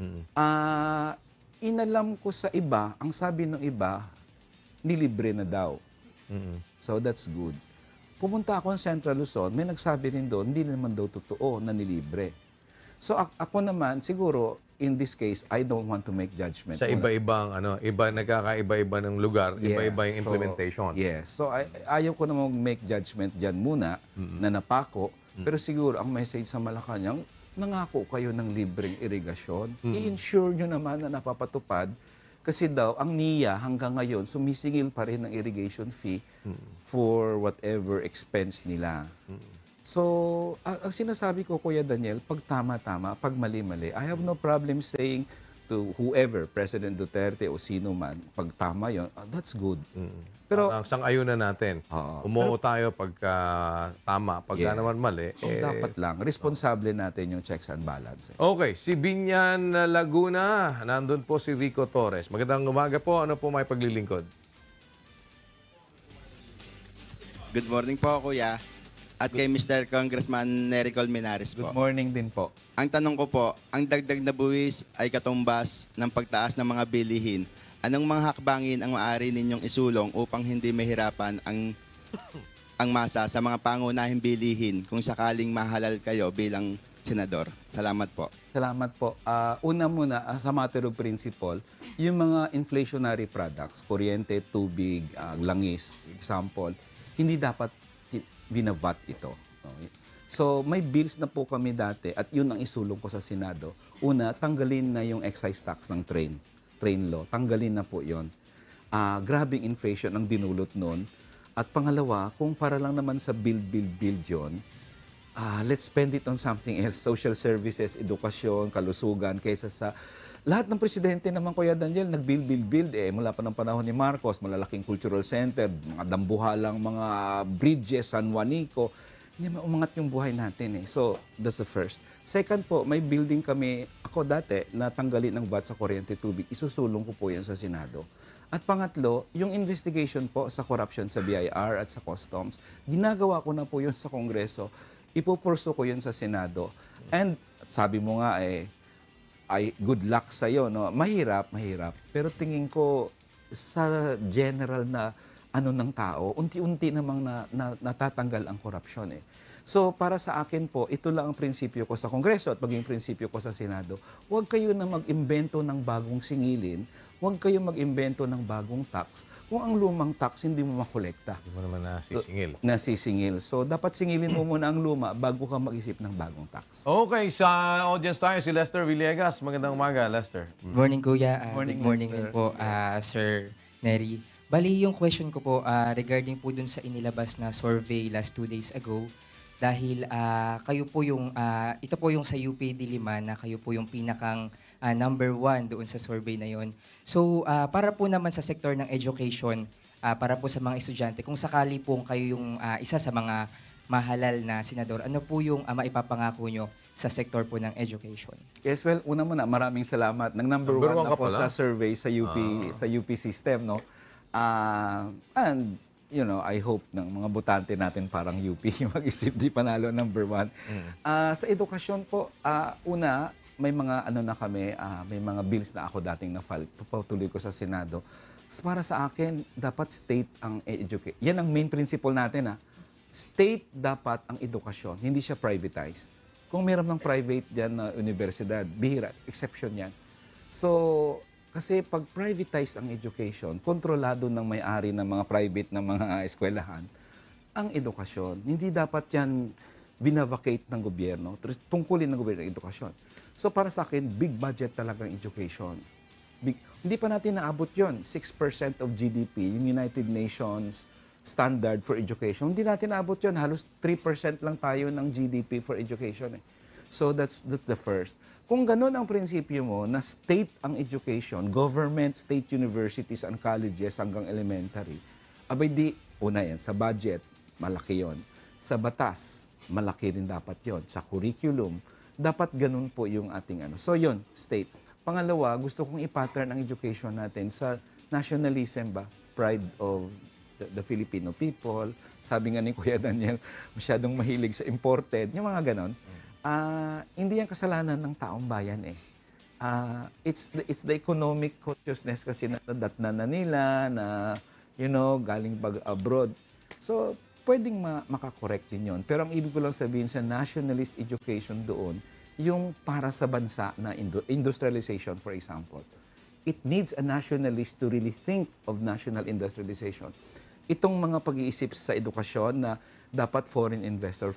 Speaker 4: Inalam ko sa iba, ang sabi ng iba, nilibre na daw. So that's good. Pumunta ako sa Central Luzon, may nagsabi rin doon, hindi naman daw totoo na nilibre. So ako naman, siguro, in this case, I don't want to make judgment.
Speaker 1: Sa iba-ibang, nagkakaiba-iba ng lugar, iba-iba yung implementation.
Speaker 4: So ayaw ko na mag-make judgment dyan muna, na napako, pero siguro ang message sa Malacanang, nangako kayo ng libreng irigasyon, i-ensure nyo naman na napapatupad, kasi daw, ang NIA hanggang ngayon, sumisingil pa rin ng irrigation fee for whatever expense nila. So, ang sinasabi ko, Kuya Daniel, pag tama-tama, pag mali-mali, I have no problem saying to whoever, President Duterte o sino man, pag tama yun, that's good. Pero
Speaker 1: ang sang-ayunan natin, umuo tayo pagka tama, pagka naman mali.
Speaker 4: Dapat lang, responsable natin yung checks and balance.
Speaker 1: Okay, si Binyan Laguna, nandun po si Rico Torres. Magandang umaga po, ano po may paglilingkod?
Speaker 10: Good morning po, Kuya. At kay Mr. Congressman Neri Colmenares po.
Speaker 4: Good morning din po.
Speaker 10: Ang tanong ko po, ang dagdag na buwis ay katumbas ng pagtaas ng mga bilihin. Anong mga hakbangin ang maaari ninyong isulong upang hindi mahirapan ang masa sa mga pangunahing bilihin kung sakaling mahalal kayo bilang senador? Salamat po.
Speaker 4: Salamat po. Una muna, sa matter of principle, yung mga inflationary products, kuryente, tubig, langis, example, hindi dapat binavat ito. Okay? So, may bills na po kami dati at yun ang isulong ko sa Senado. Una, tanggalin na yung excise tax ng train law. Tanggalin na po yon. Grabing inflation ang dinulot nun. At pangalawa, kung para lang naman sa build yun, let's spend it on something else. Social services, edukasyon, kalusugan, kaysa sa... Lahat ng presidente naman, Kuya Daniel, nag-build. Mula pa ng panahon ni Marcos, malalaking cultural center, mga dambuhalang, mga bridges, San Juanico. Hindi umangat yung buhay natin So, that's the first. Second po, may building kami, ako dati, na tanggalin ng VAT sa kuryente tubig. Isusulong ko po yan sa Senado. At pangatlo, yung investigation po sa corruption sa BIR at sa customs, ginagawa ko na po yun sa Kongreso. Ipupurso ko yun sa Senado. And sabi mo nga ay good luck sa'yo. No? Mahirap. Pero tingin ko sa general na ng tao, unti-unti namang natatanggal ang korupsyon So para sa akin po, ito lang ang prinsipyo ko sa Kongreso at maging prinsipyo ko sa Senado. Huwag kayo na mag-imbento ng bagong singilin, huwag kayo mag-imbento ng bagong tax kung ang lumang tax hindi mo makolekta.
Speaker 1: Hindi mo naman nasisingil.
Speaker 4: Nasisingil. So dapat singilin mo muna ang luma bago ka mag-isip ng bagong tax.
Speaker 1: Okay, sa audience tayo, si Lester Villegas. Magandang umaga, Lester.
Speaker 11: Morning, Kuya.
Speaker 4: Morning,
Speaker 11: Good morning
Speaker 4: Lester.
Speaker 11: din po, Sir Neri. Bali, yung question ko po regarding po dun sa inilabas na survey last 2 days ago, dahil kayo po yung, ito po yung sa UP Diliman na kayo po yung pinakang number 1 doon sa survey na yon. So, para po naman sa sektor ng education, para po sa mga estudyante, kung sakali po kayo yung isa sa mga mahalal na senador, ano po yung maipapangako nyo sa sektor po ng education?
Speaker 4: Yes, well, una muna, maraming salamat. Number
Speaker 1: Number
Speaker 4: 1
Speaker 1: one ka
Speaker 4: ako
Speaker 1: pala.
Speaker 4: sa survey sa UP system, no? And you know, I hope ng mga botante natin parang UP mag-isip di panalo number 1. Sa edukasyon po, una, may mga ano na kami, may mga bills na ako dating na-file. Tuloy ko sa Senado. Para sa akin, dapat state ang education. Yan ang main principle natin. State dapat ang edukasyon, hindi siya privatized. Kung meron ng private dyan na universidad, bihira, exception yan. So, kasi pag privatized ang education, kontrolado ng may-ari ng mga private na mga eskwelahan, ang edukasyon, hindi dapat yan vinavacate ng gobyerno, tungkulin ng gobyerno ang edukasyon. So para sa akin, big budget talagang education. Hindi pa natin naabot yon 6% of GDP, yung United Nations standard for education. Hindi natin naabot yon, halos 3% lang tayo ng GDP for education. So that's the first. Kung ganun ang prinsipyo mo na state ang education, government, state universities and colleges hanggang elementary, abay di, una yan, sa budget, malaki yon. Sa batas, malaki rin dapat yon. Sa curriculum, dapat ganun po yung ating ano. So yon, state. Pangalawa, gusto kong i-pattern ang education natin sa nationalism ba? Pride of the Filipino people. Sabi nga ni Kuya Daniel, masyadong mahilig sa imported. Yung mga ganon. Hindi yan kasalanan ng taong bayan eh. It's the economic consciousness kasi natatna na nila na, you know, galing abroad. So, pwedeng makakorek din yun. Pero ang ibig ko lang sabihin sa nationalist education doon, yung para sa bansa na industrialization, for example. It needs a nationalist to really think of national industrialization. Itong mga pag-iisip sa edukasyon na dapat foreign investor,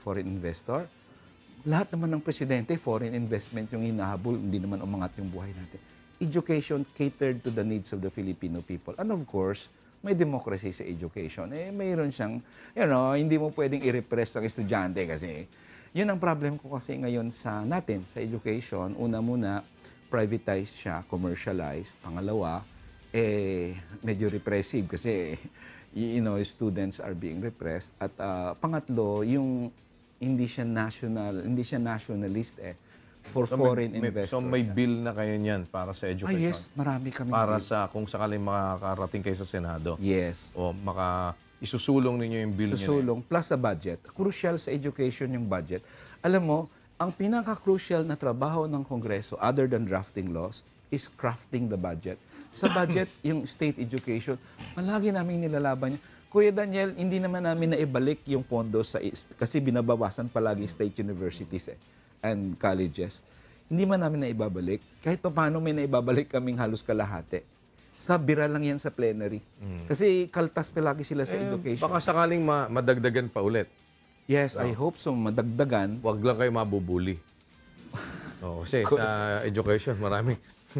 Speaker 4: lahat naman ng presidente, foreign investment yung hinahabol, hindi naman umangat yung buhay natin. Education catered to the needs of the Filipino people. And of course, may democracy sa education. Mayroon siyang, you know, hindi mo pwedeng i-repress ang estudyante kasi yun ang problem ko kasi ngayon sa natin, sa education. Una muna, privatized siya, commercialized. Pangalawa, medyo repressive kasi, you know, students are being repressed. At pangatlo, yung hindi siya nationalist for foreign investors.
Speaker 1: So may bill na kayo niyan para sa education?
Speaker 4: Yes, marami kami.
Speaker 1: Para sa kung sakaling makakarating kayo sa Senado?
Speaker 4: Yes.
Speaker 1: O isusulong ninyo yung bill niyo?
Speaker 4: Susulong, plus sa budget. Crucial sa education yung budget. Alam mo, ang pinaka-crucial na trabaho ng Kongreso, other than drafting laws, is crafting the budget. Sa budget, yung state education, malagi namin nilalaban niya. Kuya Daniel, hindi naman namin naibalik yung pondo kasi binabawasan palagi state universities and colleges. Hindi man namin naibabalik. Kahit pa paano may naibabalik kaming halos kalahati. Sabira lang yan sa plenary. Kasi kaltas palagi sila sa education.
Speaker 1: Baka sakaling madagdagan pa ulit.
Speaker 4: Yes, I hope so. Madagdagan.
Speaker 1: Huwag lang kayo mabubuli. Kasi sa education, maraming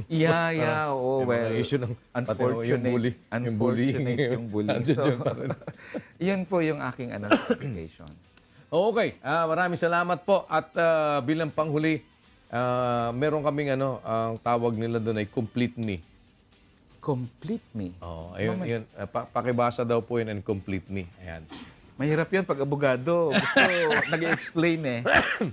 Speaker 4: well,
Speaker 1: issue ng
Speaker 4: unfortunate yung bullying. So, yun po yung aking application.
Speaker 1: Okay, maraming salamat po. At bilang panghuli, meron kaming ang tawag nila doon ay complete me.
Speaker 4: Complete me?
Speaker 1: Ayun, pakibasa daw po yun and complete me. Ayan.
Speaker 4: Mahirap yun pag abogado. Gusto nag-i-explain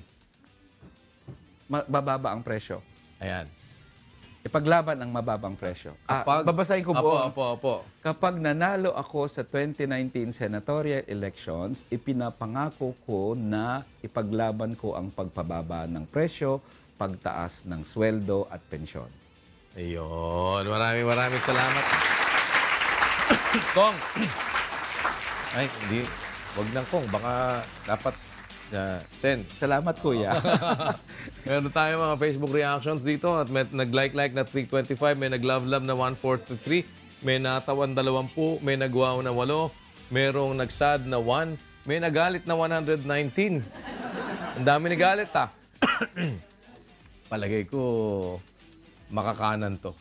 Speaker 4: bababa ang presyo.
Speaker 1: Ayan.
Speaker 4: Ipaglaban ang mababang presyo. Babasahin ko buo.
Speaker 1: Apo.
Speaker 4: Kapag nanalo ako sa 2019 senatorial elections, ipinapangako ko na ipaglaban ko ang pagpababa ng presyo, pagtaas ng sweldo at pensyon.
Speaker 1: Ayun. Maraming salamat. Kong. Ay, hindi. Wag nang Kong. Baka dapat Sen.
Speaker 4: Salamat, kuya.
Speaker 1: Meron tayo mga Facebook reactions dito at may nag-like na 325, may nag-love na 143, may natawan 20, may nag-wow na 8, merong nag-sad na 1, may nagalit na 119. Ang dami nagalit, ha? Palagay ko, makakanan to.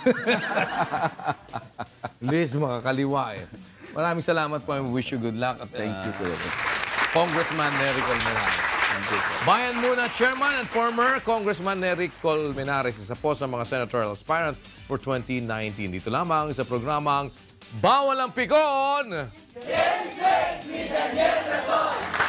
Speaker 1: Liz, makakaliwa eh. Maraming salamat po. I wish you good luck. At,
Speaker 4: Thank you, kuya.
Speaker 1: Congressman Neri Colmenares. Bayan muna, Chairman and former Congressman Neri Colmenares, isa po sa mga senatorial aspirant for 2019. Dito lamang sa programang Bawal ang Pikon!
Speaker 2: Get straight with Daniel Rason!